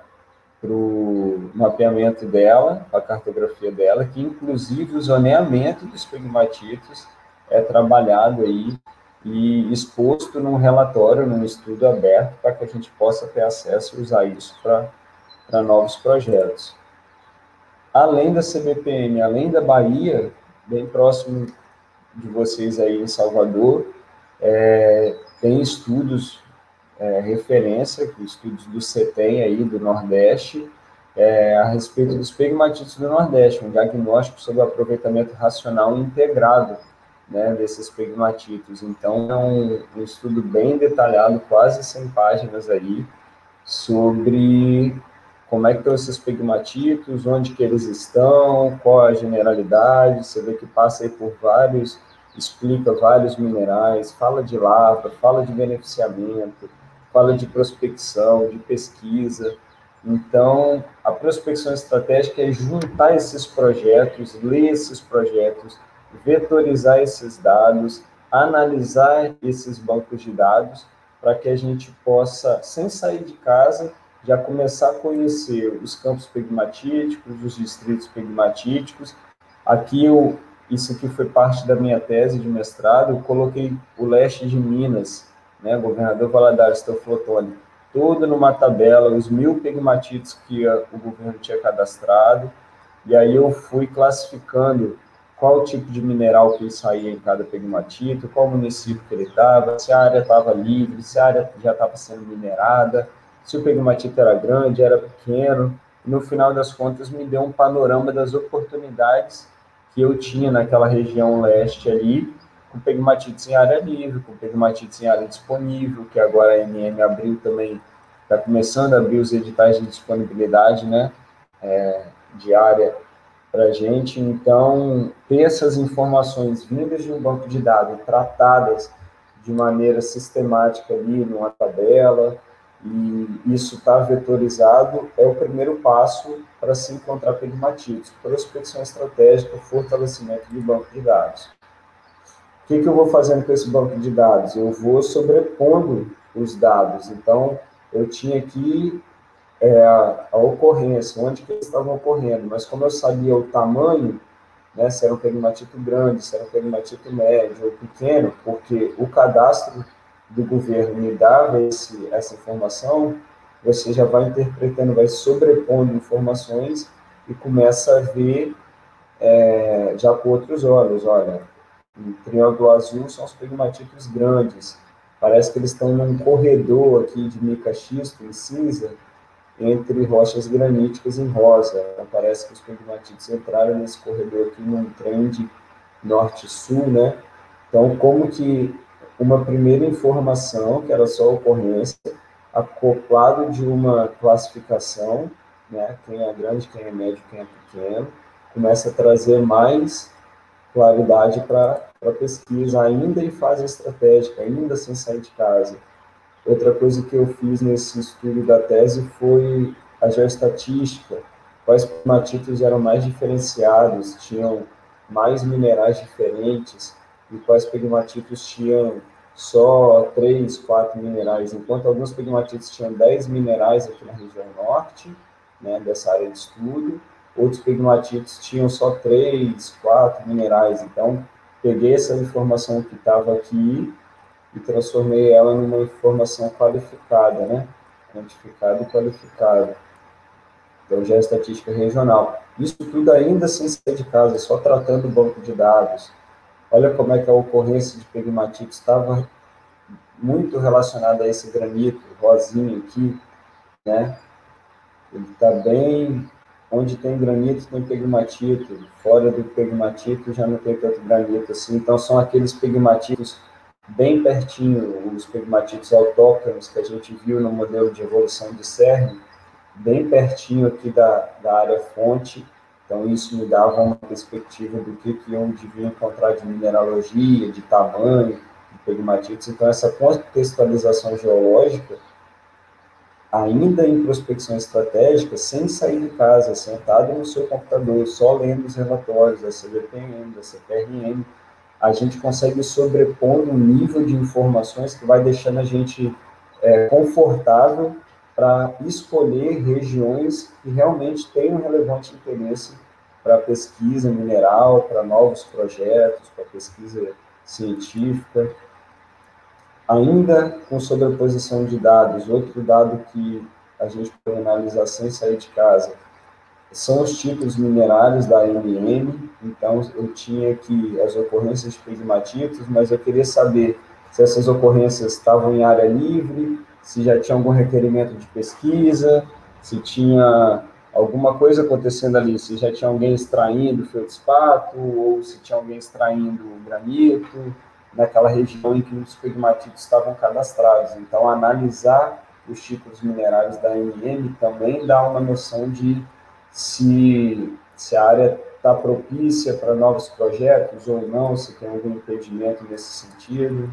o mapeamento dela, a cartografia dela, que inclusive o zoneamento dos pegmatitos é trabalhado aí e exposto num relatório, num estudo aberto, para que a gente possa ter acesso e usar isso para novos projetos. Além da C B P M, além da Bahia, bem próximo de vocês aí em Salvador, é, tem estudos, é, referência, estudos do CETEM aí, do Nordeste, é, a respeito dos pegmatitos do Nordeste, um diagnóstico sobre o aproveitamento racional integrado, né, desses pegmatitos. Então, é um, um estudo bem detalhado, quase cem páginas aí, sobre como é que estão esses pegmatitos, onde que eles estão, qual a generalidade. Você vê que passa aí por vários, explica vários minerais, fala de lavra, fala de beneficiamento, fala de prospecção, de pesquisa. Então, a prospecção estratégica é juntar esses projetos, ler esses projetos, vetorizar esses dados, analisar esses bancos de dados, para que a gente possa, sem sair de casa, já começar a conhecer os campos pegmatíticos, os distritos pegmatíticos. Aqui, eu, isso aqui foi parte da minha tese de mestrado, eu coloquei o leste de Minas, né, governador Valadares Teoflotone, todo numa tabela, os mil pegmatitos que a, o governo tinha cadastrado, e aí eu fui classificando qual o tipo de mineral que saía em cada pegmatito, qual município que ele estava, se a área estava livre, se a área já estava sendo minerada, se o pegmatito era grande, era pequeno. E no final das contas, me deu um panorama das oportunidades que eu tinha naquela região leste ali, com pegmatitos em área livre, com pegmatitos em área disponível, que agora a M M abriu também, está começando a abrir os editais de disponibilidade, né, é, de área para a gente. Então, ter essas informações vindas de um banco de dados, tratadas de maneira sistemática ali numa tabela, e isso está vetorizado, é o primeiro passo para se encontrar pegmatitos. Prospecção estratégica, fortalecimento de banco de dados. O que, que eu vou fazendo com esse banco de dados? Eu vou sobrepondo os dados. Então, eu tinha aqui é, a, a ocorrência, onde que eles estavam ocorrendo, mas como eu sabia o tamanho, né, se era um pegmatito grande, se era um pegmatito médio ou pequeno, porque o cadastro do governo me dava esse, essa informação, você já vai interpretando, vai sobrepondo informações e começa a ver é, já com outros olhos. Olha, o triângulo azul são os pegmatitos grandes, parece que eles estão num corredor aqui de mica-xisto em cinza, entre rochas graníticas em rosa. Então, parece que os pegmatitos entraram nesse corredor aqui num trend norte-sul, né? Então, como que uma primeira informação, que era só ocorrência, acoplado de uma classificação, né? Quem é grande, quem é médio, quem é pequeno, começa a trazer mais claridade para a pesquisa, ainda em fase estratégica, ainda sem sair de casa. Outra coisa que eu fiz nesse estudo da tese foi a geoestatística, quais pegmatitos eram mais diferenciados, tinham mais minerais diferentes, e quais pegmatitos tinham só três, quatro minerais, enquanto alguns pegmatitos tinham dez minerais aqui na região norte, né, dessa área de estudo, outros pegmatitos tinham só três, quatro minerais. Então, peguei essa informação que estava aqui e transformei ela numa informação qualificada, né? Quantificada e qualificada. Então, já é estatística regional. Isso tudo ainda sem sair de casa, só tratando o banco de dados. Olha como é que a ocorrência de pegmatite estava muito relacionada a esse granito, rosinho aqui, né? Ele está bem... Onde tem granito, tem pegmatito. Fora do pegmatito, já não tem tanto granito assim. Então, são aqueles pegmatitos bem pertinho, os pegmatitos autóctonos que a gente viu no modelo de evolução de CERN, bem pertinho aqui da, da área fonte, então isso me dava uma perspectiva do que, que eu devia encontrar de mineralogia, de tamanho, de pegmatites. Então essa contextualização geológica, ainda em prospecção estratégica, sem sair de casa, sentado no seu computador, só lendo os relatórios da C V P M, da C P R M, a gente consegue sobrepor um nível de informações que vai deixando a gente é, confortável para escolher regiões que realmente têm um relevante interesse para pesquisa mineral, para novos projetos, para pesquisa científica. Ainda com sobreposição de dados, outro dado que a gente pode analisar sem sair de casa são os títulos minerários da A M M. Então, eu tinha aqui as ocorrências de pegmatitos, mas eu queria saber se essas ocorrências estavam em área livre, se já tinha algum requerimento de pesquisa, se tinha alguma coisa acontecendo ali, se já tinha alguém extraindo feldspato, ou se tinha alguém extraindo granito, naquela região em que os pegmatitos estavam cadastrados. Então, analisar os títulos minerários da A M M também dá uma noção de se, se a área está propícia para novos projetos ou não, se tem algum impedimento nesse sentido.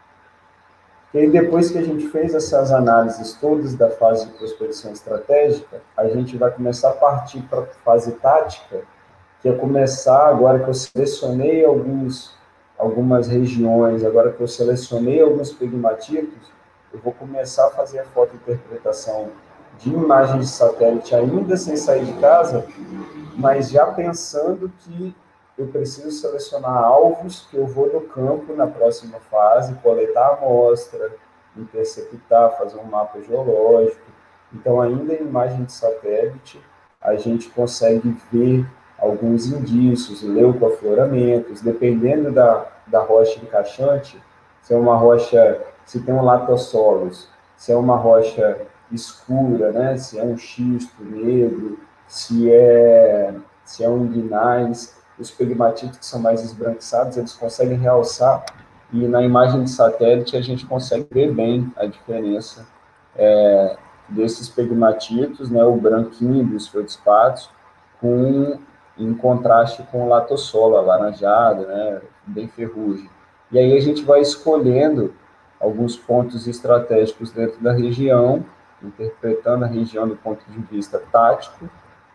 E aí, depois que a gente fez essas análises todas da fase de prospecção estratégica, a gente vai começar a partir para a fase tática, que é começar, agora que eu selecionei alguns, algumas regiões, agora que eu selecionei alguns pegmatitos, eu vou começar a fazer a fotointerpretação de imagem de satélite, ainda sem sair de casa, mas já pensando que eu preciso selecionar alvos que eu vou no campo na próxima fase, coletar a amostra, interceptar, fazer um mapa geológico. Então, ainda em imagem de satélite, a gente consegue ver alguns indícios, leucoafloramentos, dependendo da, da rocha encaixante, se é uma rocha, se tem um latossolos, se é uma rocha escura, né? Se é um xisto negro, se é, se é um gnais, os pegmatitos que são mais esbranquiçados, eles conseguem realçar, e na imagem de satélite a gente consegue ver bem a diferença é, desses pegmatitos, né? O branquinho dos feldspatos, com, em contraste com o latossolo, alaranjado, né? Bem ferrugem. E aí a gente vai escolhendo alguns pontos estratégicos dentro da região, interpretando a região do ponto de vista tático,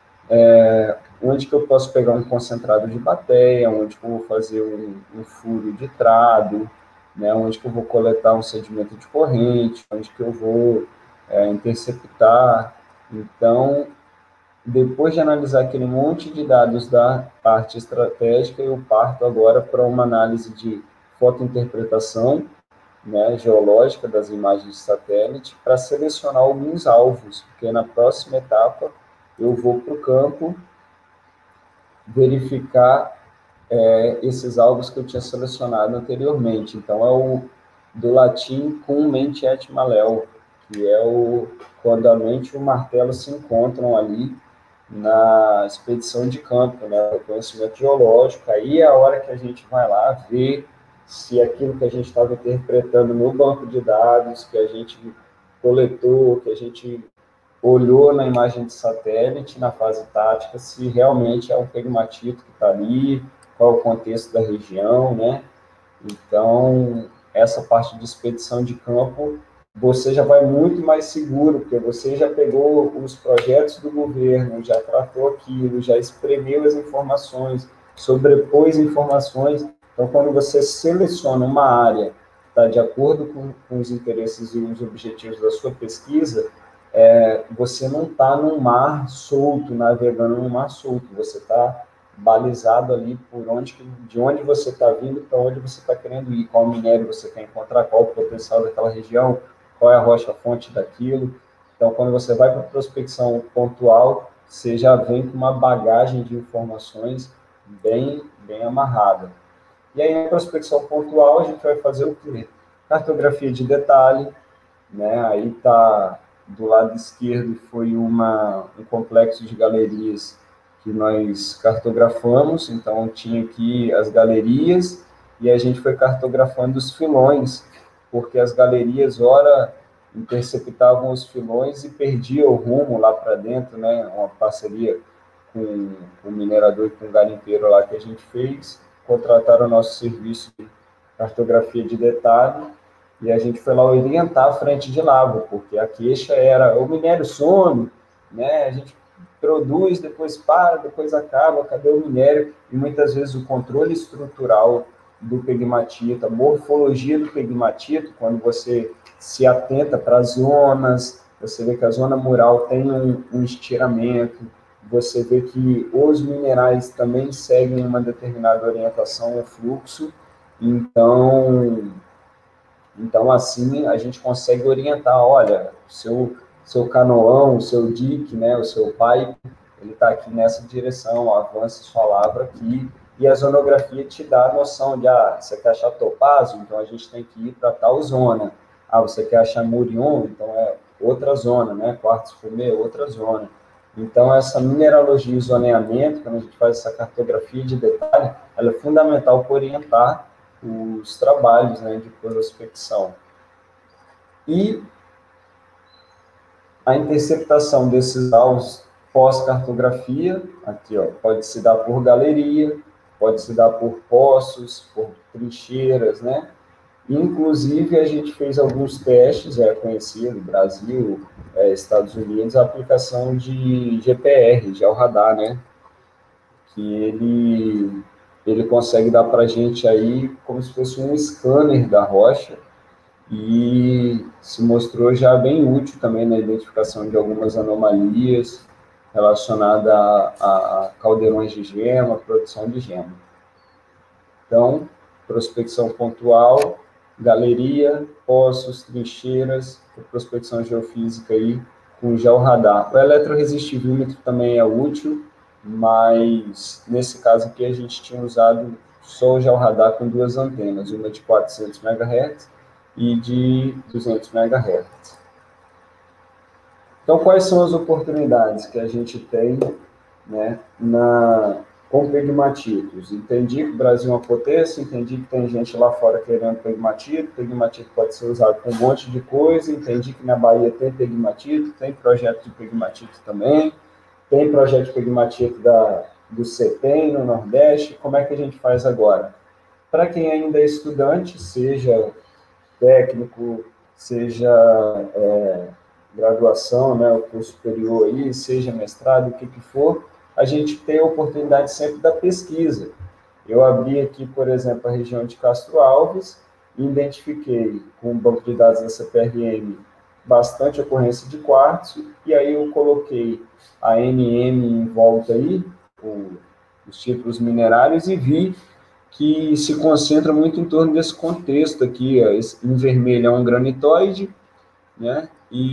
é, onde que eu posso pegar um concentrado de bateia, onde que eu vou fazer um, um furo de trado, né, onde que eu vou coletar um sedimento de corrente, onde que eu vou é, interceptar. Então, depois de analisar aquele monte de dados da parte estratégica, eu parto agora para uma análise de fotointerpretação, né, geológica das imagens de satélite, para selecionar alguns alvos, porque na próxima etapa eu vou para o campo verificar é, esses alvos que eu tinha selecionado anteriormente. Então, é o do latim cum mente et maleo, que é o, quando a mente e o martelo se encontram ali na expedição de campo, né, o conhecimento geológico. Aí é a hora que a gente vai lá ver se aquilo que a gente estava interpretando no banco de dados, que a gente coletou, que a gente olhou na imagem de satélite, na fase tática, se realmente é um pegmatito que está ali, qual é o contexto da região, né? Então, essa parte de expedição de campo, você já vai muito mais seguro, porque você já pegou os projetos do governo, já tratou aquilo, já espremeu as informações, sobrepôs informações. Então, quando você seleciona uma área que está de acordo com, com os interesses e os objetivos da sua pesquisa, é, você não está num mar solto, navegando num mar solto, você está balizado ali por onde, de onde você está vindo, para onde você está querendo ir, qual minério você quer encontrar, qual o potencial daquela região, qual é a rocha-fonte daquilo. Então, quando você vai para a prospecção pontual, você já vem com uma bagagem de informações bem, bem amarrada. E aí, na prospecção pontual, a gente vai fazer o quê? Cartografia de detalhe, né? Aí está, do lado esquerdo, foi uma, um complexo de galerias que nós cartografamos, então tinha aqui as galerias, e a gente foi cartografando os filões, porque as galerias, ora, interceptavam os filões e perdiam o rumo lá para dentro, né? Uma parceria com, com o minerador e com o garimpeiro lá que a gente fez, contrataram o nosso serviço de cartografia de detalhe, e a gente foi lá orientar a frente de lava, porque a queixa era: o minério some, né? A gente produz, depois para, depois acaba, cadê o minério? E muitas vezes o controle estrutural do pegmatito, a morfologia do pegmatito, quando você se atenta para as zonas, você vê que a zona mural tem um, um estiramento, você vê que os minerais também seguem uma determinada orientação, o fluxo, então, então assim a gente consegue orientar: olha, o seu, seu canoão, o seu dique, né, o seu pipe, ele está aqui nessa direção, avance sua lavra aqui, e a zonografia te dá a noção de: ah, você quer achar topázio, então a gente tem que ir para tal zona. Ah, você quer achar murion, então é outra zona, né, quartzo fumê, outra zona. Então, essa mineralogia e zoneamento, quando a gente faz essa cartografia de detalhe, ela é fundamental para orientar os trabalhos, né, de prospecção. E a interceptação desses alvos pós-cartografia, aqui, ó, pode se dar por galeria, pode se dar por poços, por trincheiras, né? Inclusive, a gente fez alguns testes, é conhecido, Brasil, é, Estados Unidos, a aplicação de G P R, georradar, né? Que ele, ele consegue dar para a gente aí como se fosse um scanner da rocha, e se mostrou já bem útil também na identificação de algumas anomalias relacionadas a, a caldeirões de gema, produção de gema. Então, prospecção pontual, galeria, poços, trincheiras, prospecção geofísica aí com georradar. O eletroresistívímetro também é útil, mas nesse caso aqui a gente tinha usado só o georradar com duas antenas, uma de quatrocentos megahertz e de duzentos megahertz. Então, quais são as oportunidades que a gente tem, né, na, com pegmatitos? Entendi que o Brasil é uma potência, entendi que tem gente lá fora querendo pegmatito, pegmatito pode ser usado com um monte de coisa, entendi que na Bahia tem pegmatito, tem projeto de pegmatito também, tem projeto de pegmatito da, do CETEM no Nordeste. Como é que a gente faz agora? Para quem ainda é estudante, seja técnico, seja é, graduação, né, o curso superior aí, seja mestrado, o que que for, a gente tem a oportunidade sempre da pesquisa. Eu abri aqui, por exemplo, a região de Castro Alves, e identifiquei com o banco de dados da C P R M bastante ocorrência de quartzo, e aí eu coloquei a N M em volta aí, o, os títulos minerários, e vi que se concentra muito em torno desse contexto aqui, ó. Esse, em vermelho é um granitoide, né?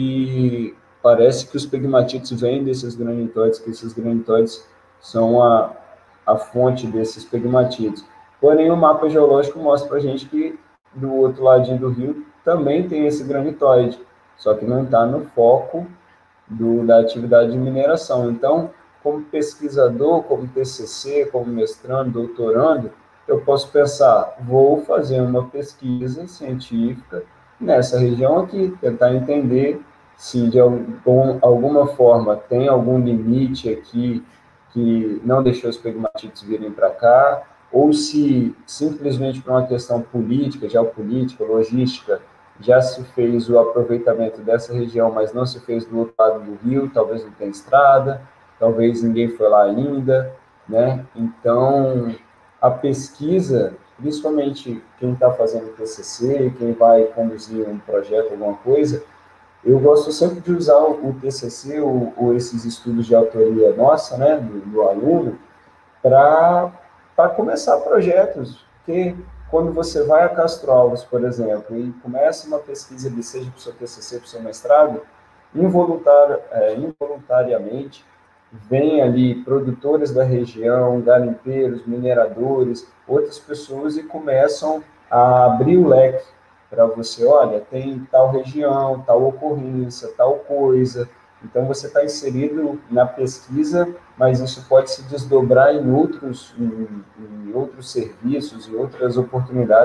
E parece que os pegmatitos vêm desses granitoides, que esses granitoides são a, a fonte desses pegmatitos. Porém, o mapa geológico mostra para a gente que do outro ladinho do rio também tem esse granitoide, só que não está no foco do, da atividade de mineração. Então, como pesquisador, como T C C, como mestrando, doutorando, eu posso pensar: vou fazer uma pesquisa científica nessa região aqui, tentar entender se de algum, alguma forma tem algum limite aqui que não deixou os pegmatitos virem para cá, ou se simplesmente por uma questão política, geopolítica, logística, já se fez o aproveitamento dessa região, mas não se fez do outro lado do rio, talvez não tenha estrada, talvez ninguém foi lá ainda, né? Então, a pesquisa, principalmente quem está fazendo T C C, quem vai conduzir um projeto, alguma coisa, eu gosto sempre de usar o T C C ou, ou esses estudos de autoria nossa, né, do, do aluno, para começar projetos, porque quando você vai a Castro Alves, por exemplo, e começa uma pesquisa de seja para o seu T C C, para o seu mestrado, involuntar, é, involuntariamente, vem ali produtores da região, garimpeiros, mineradores, outras pessoas, e começam a abrir o leque para você: olha, tem tal região, tal ocorrência, tal coisa. Então, você está inserido na pesquisa, mas isso pode se desdobrar em outros, em, em outros serviços, em outras oportunidades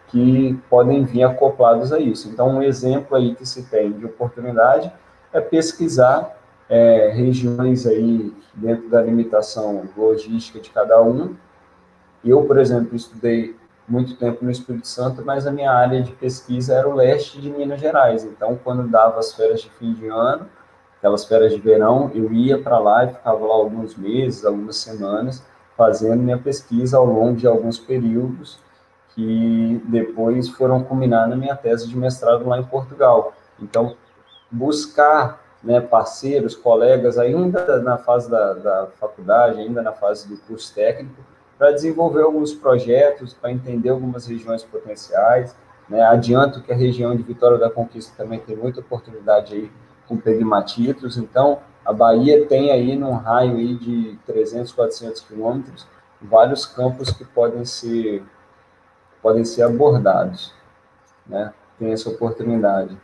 que podem vir acoplados a isso. Então, um exemplo aí que se tem de oportunidade é pesquisar é, regiões aí dentro da limitação logística de cada um. Eu, por exemplo, estudei muito tempo no Espírito Santo, mas a minha área de pesquisa era o leste de Minas Gerais. Então, quando dava as férias de fim de ano, aquelas férias de verão, eu ia para lá e ficava lá alguns meses, algumas semanas, fazendo minha pesquisa ao longo de alguns períodos, que depois foram culminar na minha tese de mestrado lá em Portugal. Então, buscar, né, parceiros, colegas, ainda na fase da, da faculdade, ainda na fase do curso técnico, para desenvolver alguns projetos, para entender algumas regiões potenciais, né? Adianto que a região de Vitória da Conquista também tem muita oportunidade aí com pegmatitos, então a Bahia tem aí num raio aí de trezentos, quatrocentos quilômetros, vários campos que podem ser, podem ser abordados, né? Tem essa oportunidade.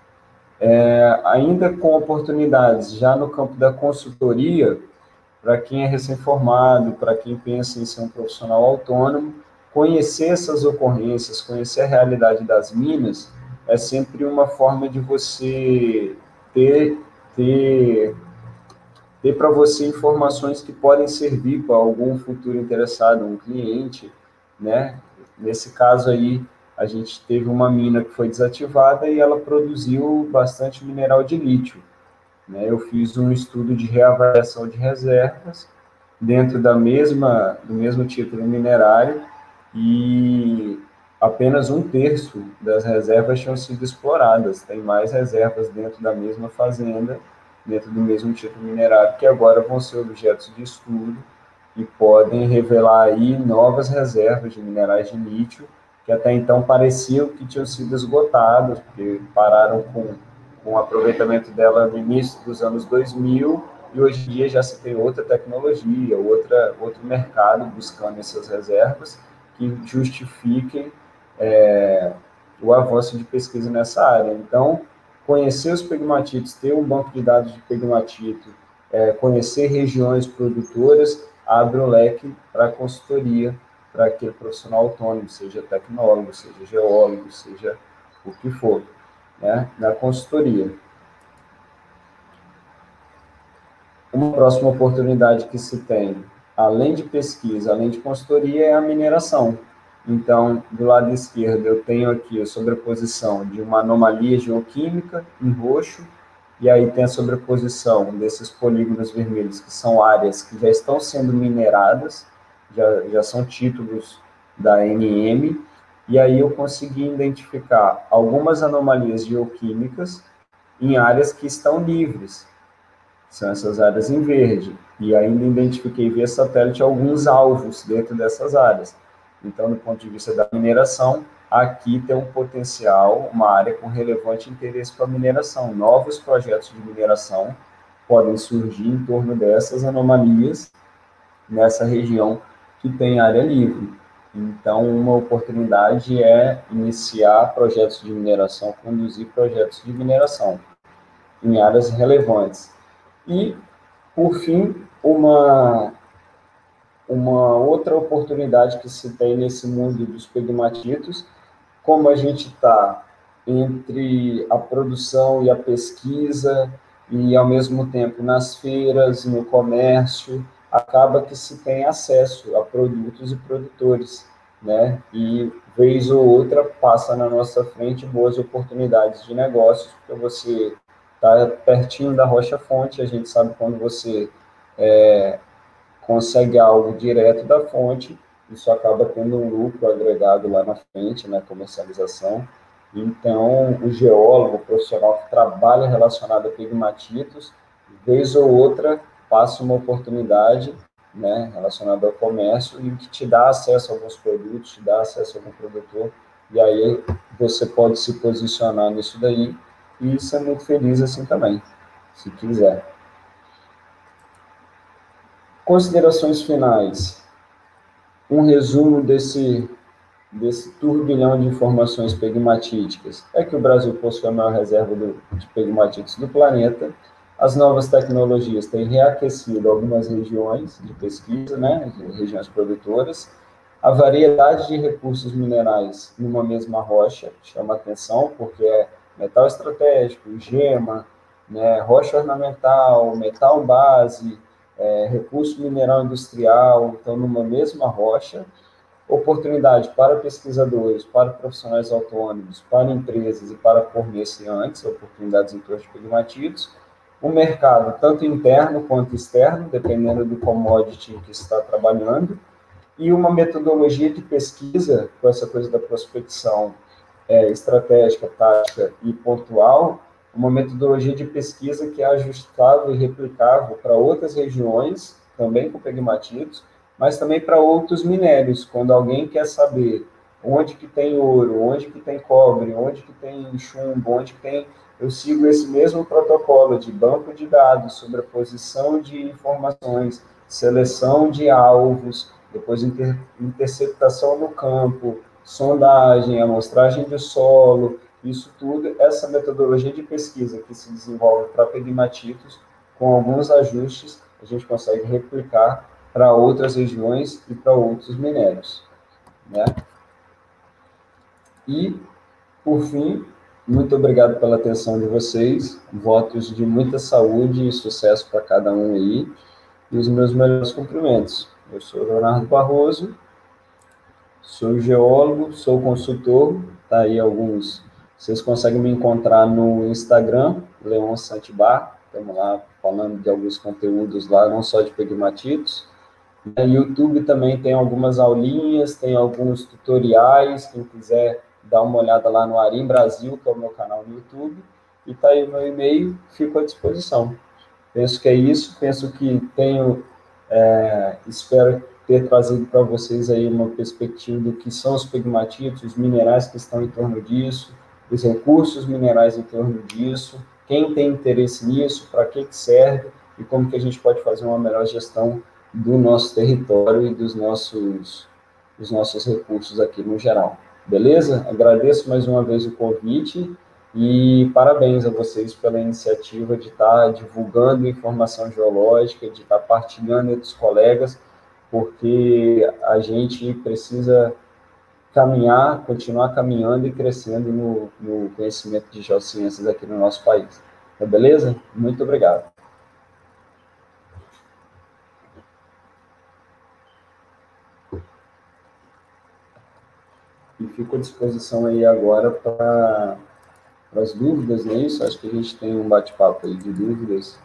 É, ainda com oportunidades já no campo da consultoria, para quem é recém-formado, para quem pensa em ser um profissional autônomo, conhecer essas ocorrências, conhecer a realidade das minas, é sempre uma forma de você ter, ter, ter para você informações que podem servir para algum futuro interessado, um cliente, né? Nesse caso aí, a gente teve uma mina que foi desativada e ela produziu bastante mineral de lítio. Eu fiz um estudo de reavaliação de reservas dentro da mesma, do mesmo título minerário e apenas um terço das reservas tinham sido exploradas. Tem mais reservas dentro da mesma fazenda, dentro do mesmo título minerário, que agora vão ser objetos de estudo e podem revelar aí novas reservas de minerais de lítio, que até então pareciam que tinham sido esgotados, porque pararam com com o aproveitamento dela no início dos anos dois mil, e hoje em dia já se tem outra tecnologia, outra, outro mercado buscando essas reservas que justifiquem é, o avanço de pesquisa nessa área. Então, conhecer os pegmatitos, ter um banco de dados de pegmatito, é, conhecer regiões produtoras, abre o leque para a consultoria, para aquele profissional autônomo, seja tecnólogo, seja geólogo, seja o que for. Né, na consultoria. Uma próxima oportunidade que se tem, além de pesquisa, além de consultoria, é a mineração. Então, do lado esquerdo, eu tenho aqui a sobreposição de uma anomalia geoquímica em roxo, e aí tem a sobreposição desses polígonos vermelhos, que são áreas que já estão sendo mineradas, já, já são títulos da A N M, e aí eu consegui identificar algumas anomalias geoquímicas em áreas que estão livres, são essas áreas em verde, e ainda identifiquei via satélite alguns alvos dentro dessas áreas. Então, do ponto de vista da mineração, aqui tem um potencial, uma área com relevante interesse para a mineração. Novos projetos de mineração podem surgir em torno dessas anomalias nessa região que tem área livre. Então, uma oportunidade é iniciar projetos de mineração, conduzir projetos de mineração em áreas relevantes. E, por fim, uma, uma outra oportunidade que se tem nesse mundo dos pegmatitos, como a gente está entre a produção e a pesquisa, e, ao mesmo tempo, nas feiras, no comércio, acaba que se tem acesso a produtos e produtores, né? E, vez ou outra, passa na nossa frente boas oportunidades de negócios, porque você está pertinho da rocha-fonte, a gente sabe quando você é, consegue algo direto da fonte, isso acaba tendo um lucro agregado lá na frente, na comercialização. Então, o geólogo, o profissional que trabalha relacionado a pegmatitos, vez ou outra, passa uma oportunidade, né, relacionada ao comércio e que te dá acesso a alguns produtos, te dá acesso a algum produtor, e aí você pode se posicionar nisso daí e ser muito feliz assim também, se quiser. Considerações finais. Um resumo desse, desse turbilhão de informações pegmatíticas é que o Brasil possui a maior reserva do, de pegmatitos do planeta. As novas tecnologias têm reaquecido algumas regiões de pesquisa, né, regiões produtoras. A variedade de recursos minerais numa mesma rocha chama atenção, porque é metal estratégico, gema, né, rocha ornamental, metal base, é, recurso mineral industrial. Então, numa mesma rocha, oportunidade para pesquisadores, para profissionais autônomos, para empresas e para comerciantes, oportunidades em torno de pegmatitos. O mercado, tanto interno quanto externo, dependendo do commodity que está trabalhando, e uma metodologia de pesquisa, com essa coisa da prospecção é, estratégica, tática e pontual, uma metodologia de pesquisa que é ajustável e replicável para outras regiões, também com pegmatitos, mas também para outros minérios. Quando alguém quer saber onde que tem ouro, onde que tem cobre, onde que tem chumbo, onde que tem... Eu sigo esse mesmo protocolo de banco de dados, sobreposição de informações, seleção de alvos, depois inter, interceptação no campo, sondagem, amostragem de solo, isso tudo, essa metodologia de pesquisa que se desenvolve para pegmatitos, com alguns ajustes, a gente consegue replicar para outras regiões e para outros minérios, né? E, por fim, muito obrigado pela atenção de vocês, votos de muita saúde e sucesso para cada um aí, e os meus melhores cumprimentos. Eu sou o Leonardo Barroso, sou geólogo, sou consultor, tá aí alguns, vocês conseguem me encontrar no Instagram, Leon Santibar, estamos lá falando de alguns conteúdos lá, não só de pegmatitos. No YouTube também tem algumas aulinhas, tem alguns tutoriais, quem quiser dar uma olhada lá no Arim Brasil, que é o meu canal no YouTube, e tá aí o meu e-mail, fico à disposição. Penso que é isso, penso que tenho, é, espero ter trazido para vocês aí uma perspectiva do que são os pegmatitos, os minerais que estão em torno disso, os recursos minerais em torno disso, quem tem interesse nisso, para que que serve e como que a gente pode fazer uma melhor gestão do nosso território e dos nossos, dos nossos recursos aqui no geral. Beleza? Agradeço mais uma vez o convite e parabéns a vocês pela iniciativa de estar divulgando informação geológica, de estar partilhando entre os colegas, porque a gente precisa caminhar, continuar caminhando e crescendo no, no conhecimento de geociências aqui no nosso país. Tá beleza? Muito obrigado. E fico à disposição aí agora para as dúvidas, não é isso? Acho que a gente tem um bate-papo aí de dúvidas.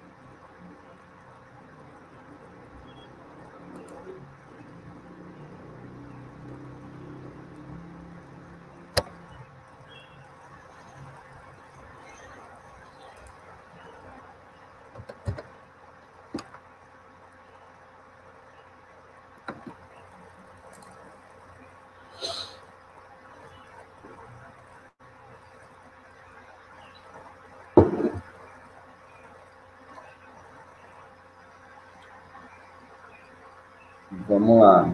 Vamos lá.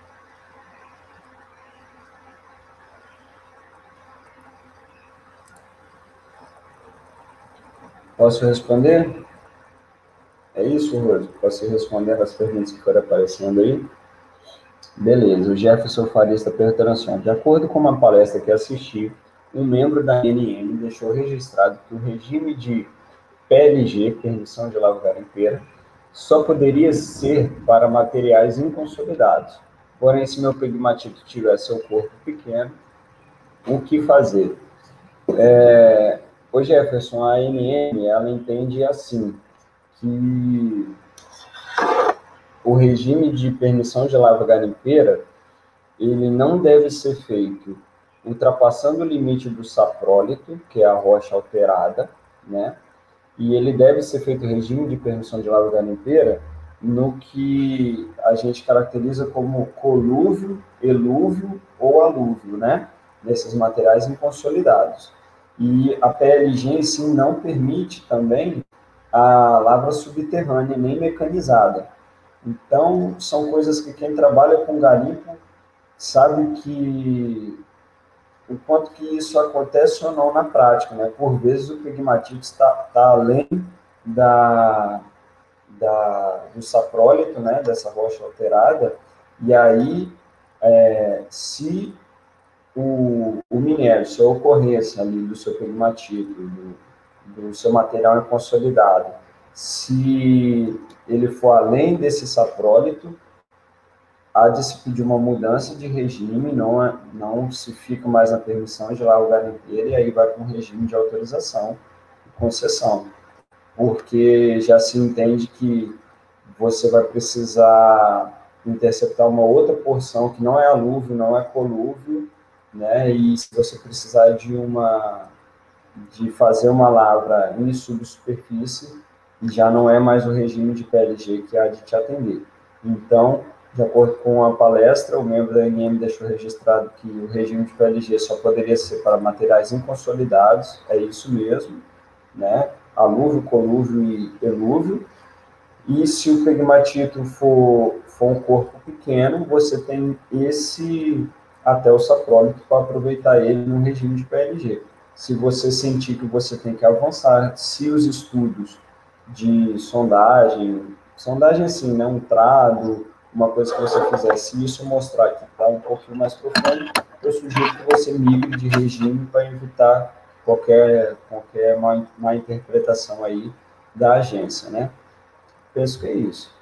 Posso responder? É isso, Rose? Posso responder as perguntas que foram aparecendo aí? Beleza. O Jefferson Faria está perguntando assim, de acordo com uma palestra que assisti, um membro da A N M deixou registrado que o regime de P L G, permissão de lavra garimpeira, só poderia ser para materiais inconsolidados. Porém, se meu pegmatito tivesse seu corpo pequeno, o que fazer? É, o Jefferson, a A N M, ela entende assim, que o regime de permissão de lavra garimpeira, ele não deve ser feito ultrapassando o limite do saprólito, que é a rocha alterada, né? E ele deve ser feito regime de permissão de lavra garimpeira no que a gente caracteriza como colúvio, elúvio ou alúvio, né? Nesses materiais inconsolidados. E a P L G em si não permite também a lavra subterrânea, nem mecanizada. Então, são coisas que quem trabalha com garimpo sabe que o quanto que isso acontece ou não na prática, né? Por vezes o pegmatite está tá além da, da, do saprólito, né? Dessa rocha alterada, e aí é, se o, o minério, se a ocorrência ali do seu pegmatito, do, do seu material consolidado, se ele for além desse saprólito, há de se pedir uma mudança de regime, não, é, não se fica mais na permissão de largar o garimpeiro, e aí vai para um regime de autorização e concessão, porque já se entende que você vai precisar interceptar uma outra porção que não é alúvio, não é colúvio, né? E se você precisar de uma de fazer uma lavra em subsuperfície, já não é mais o regime de P L G que há de te atender. Então, de acordo com a palestra, o membro da A N M deixou registrado que o regime de P L G só poderia ser para materiais inconsolidados, é isso mesmo, né? Alúvio, colúvio e elúvio. E se o pegmatito for, for um corpo pequeno, você tem esse até o saprólito para aproveitar ele no regime de P L G. Se você sentir que você tem que avançar, se os estudos de sondagem, sondagem assim, né, um trado, uma coisa que você fizer, se isso mostrar que está um pouquinho mais profundo, eu sugiro que você migre de regime para evitar qualquer, qualquer má, má interpretação aí da agência, né? Penso que é isso.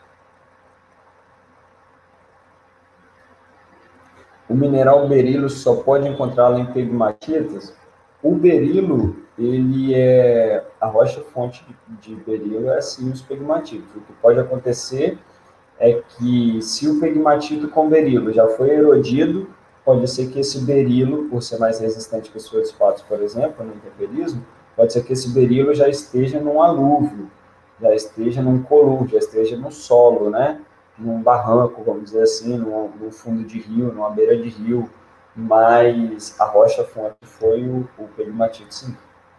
O mineral berilo só pode encontrá-lo em pegmatitas? O berilo, ele é... A rocha-fonte de berilo é, sim, os pegmatitos. O que pode acontecer é que, se o pegmatito com berilo já foi erodido, pode ser que esse berilo, por ser mais resistente que os feldspatos, por exemplo, no intemperismo, pode ser que esse berilo já esteja num alúvio, já esteja num colúvio, já esteja no solo, né? Num barranco, vamos dizer assim, num, num fundo de rio, numa beira de rio, mas a rocha-fonte foi o, o pegmatito, sim.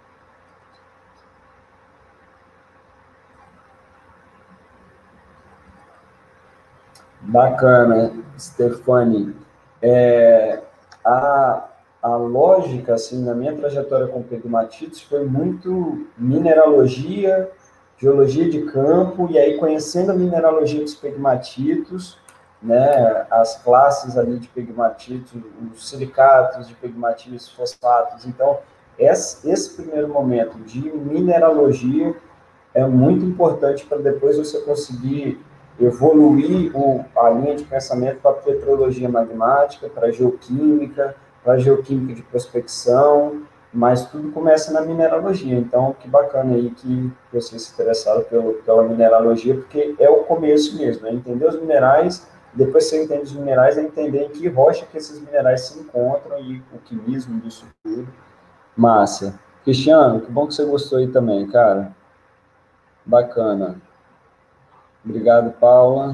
Bacana, Stefani. É, a, a lógica, assim, na minha trajetória com pegmatitos foi muito mineralogia, geologia de campo, e aí conhecendo a mineralogia dos pegmatitos, né, as classes ali de pegmatitos, os silicatos de pegmatitos, fosfatos. Então, esse, esse primeiro momento de mineralogia é muito importante para depois você conseguir evoluir o, a linha de pensamento para petrologia magmática, para geoquímica, para geoquímica de prospecção, mas tudo começa na mineralogia. Então, que bacana aí que vocês se interessaram pelo, pela mineralogia, porque é o começo mesmo, é entender os minerais, depois que você entende os minerais, é entender em que rocha que esses minerais se encontram e o quimismo disso tudo. Massa. Cristiano, que bom que você gostou aí também, cara. Bacana. Obrigado, Paula.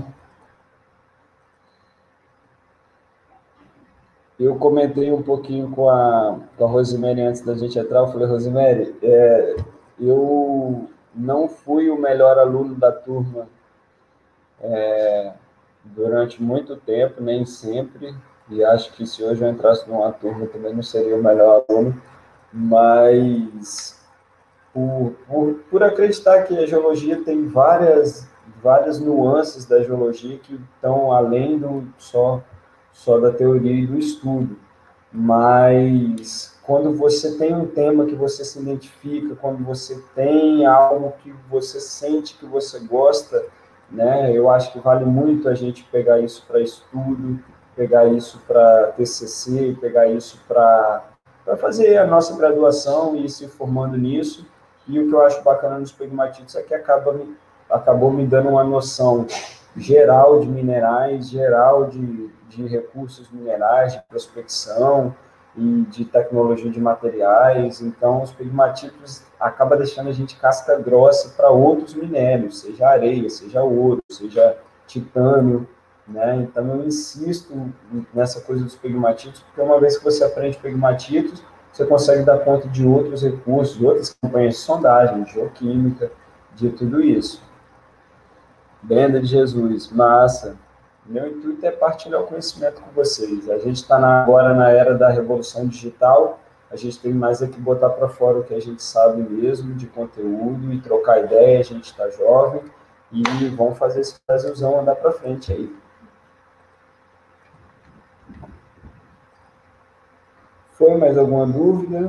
Eu comentei um pouquinho com a, com a Rosemary antes da gente entrar. Eu falei, Rosemary, é, eu não fui o melhor aluno da turma é, durante muito tempo, nem sempre, e acho que se hoje eu entrasse numa turma também não seria o melhor aluno, mas por, por, por acreditar que a geologia tem várias, várias nuances da geologia que estão além do só, só da teoria e do estudo, mas quando você tem um tema que você se identifica, quando você tem algo que você sente que você gosta, né, eu acho que vale muito a gente pegar isso para estudo, pegar isso para T C C, pegar isso para fazer a nossa graduação e ir se formando nisso. E o que eu acho bacana nos pegmatitos é que acaba me, acabou me dando uma noção geral de minerais, geral de, de recursos minerais, de prospecção e de tecnologia de materiais. Então, os pegmatitos acaba deixando a gente casca grossa para outros minérios, seja areia, seja ouro, seja titânio, né? Então, eu insisto nessa coisa dos pegmatitos, porque uma vez que você aprende pegmatitos, você consegue dar conta de outros recursos, de outras campanhas de sondagem, de geoquímica, de tudo isso. Brenda de Jesus, massa. Meu intuito é partilhar o conhecimento com vocês. A gente está agora na era da revolução digital, a gente tem mais é que botar para fora o que a gente sabe mesmo de conteúdo e trocar ideia, a gente está jovem, e vamos fazer esse Brasilzão andar para frente aí. Foi mais alguma dúvida?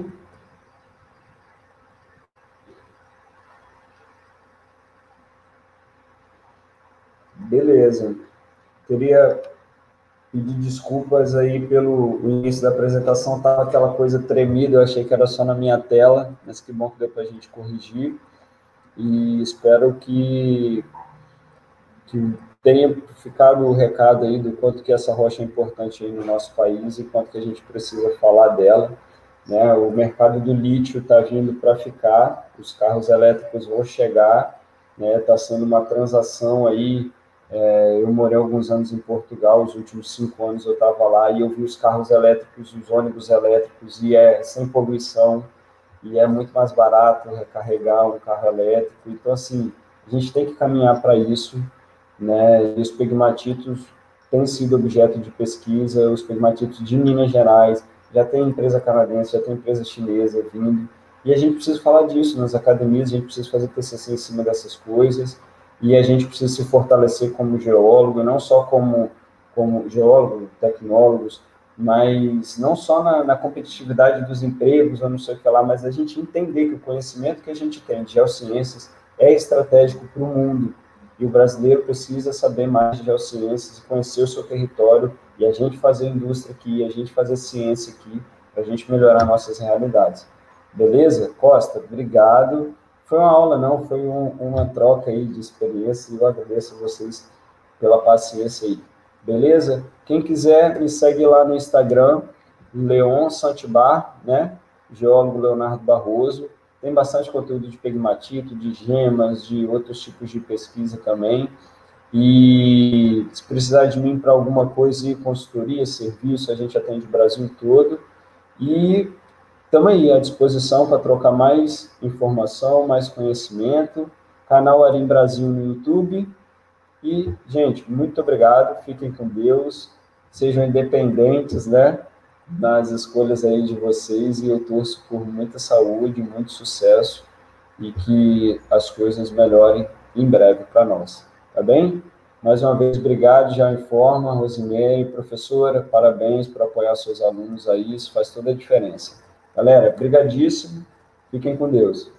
Beleza. Queria pedir desculpas aí pelo início da apresentação, estava aquela coisa tremida, eu achei que era só na minha tela, mas que bom que deu para a gente corrigir. E espero que, que tenha ficado o recado aí do quanto que essa rocha é importante aí no nosso país e quanto que a gente precisa falar dela. Né? O mercado do lítio está vindo para ficar, os carros elétricos vão chegar, né? Está sendo uma transação aí. É, eu morei alguns anos em Portugal, os últimos cinco anos eu estava lá e eu vi os carros elétricos, os ônibus elétricos, e é sem poluição, e é muito mais barato recarregar um carro elétrico. Então, assim, a gente tem que caminhar para isso, né? E os pegmatitos têm sido objeto de pesquisa, os pegmatitos de Minas Gerais, já tem empresa canadense, já tem empresa chinesa vindo, e a gente precisa falar disso nas academias, a gente precisa fazer T C C em cima dessas coisas, e a gente precisa se fortalecer como geólogo, não só como, como geólogo, tecnólogos, mas não só na, na competitividade dos empregos, ou não sei o que lá, mas a gente entender que o conhecimento que a gente tem de geociências é estratégico para o mundo, e o brasileiro precisa saber mais de geociências, conhecer o seu território, e a gente fazer indústria aqui, a gente fazer ciência aqui, para a gente melhorar nossas realidades. Beleza? Costa, obrigado. Foi uma aula, não, foi um, uma troca aí de experiência, e eu agradeço a vocês pela paciência aí. Beleza? Quem quiser, me segue lá no Instagram, Leon Santibar, né? Geólogo Leonardo Barroso. Tem bastante conteúdo de pegmatito, de gemas, de outros tipos de pesquisa também. E se precisar de mim para alguma coisa, consultoria, serviço, a gente atende o Brasil todo. E estamos aí à disposição para trocar mais informação, mais conhecimento. Canal Arim Brasil no YouTube. E, gente, muito obrigado. Fiquem com Deus. Sejam independentes, né? Nas escolhas aí de vocês. E eu torço por muita saúde, muito sucesso. E que as coisas melhorem em breve para nós. Tá bem? Mais uma vez, obrigado. Já informa, Rosemary, professora, parabéns por apoiar seus alunos aí. Isso faz toda a diferença. Galera, brigadíssimo. Fiquem com Deus.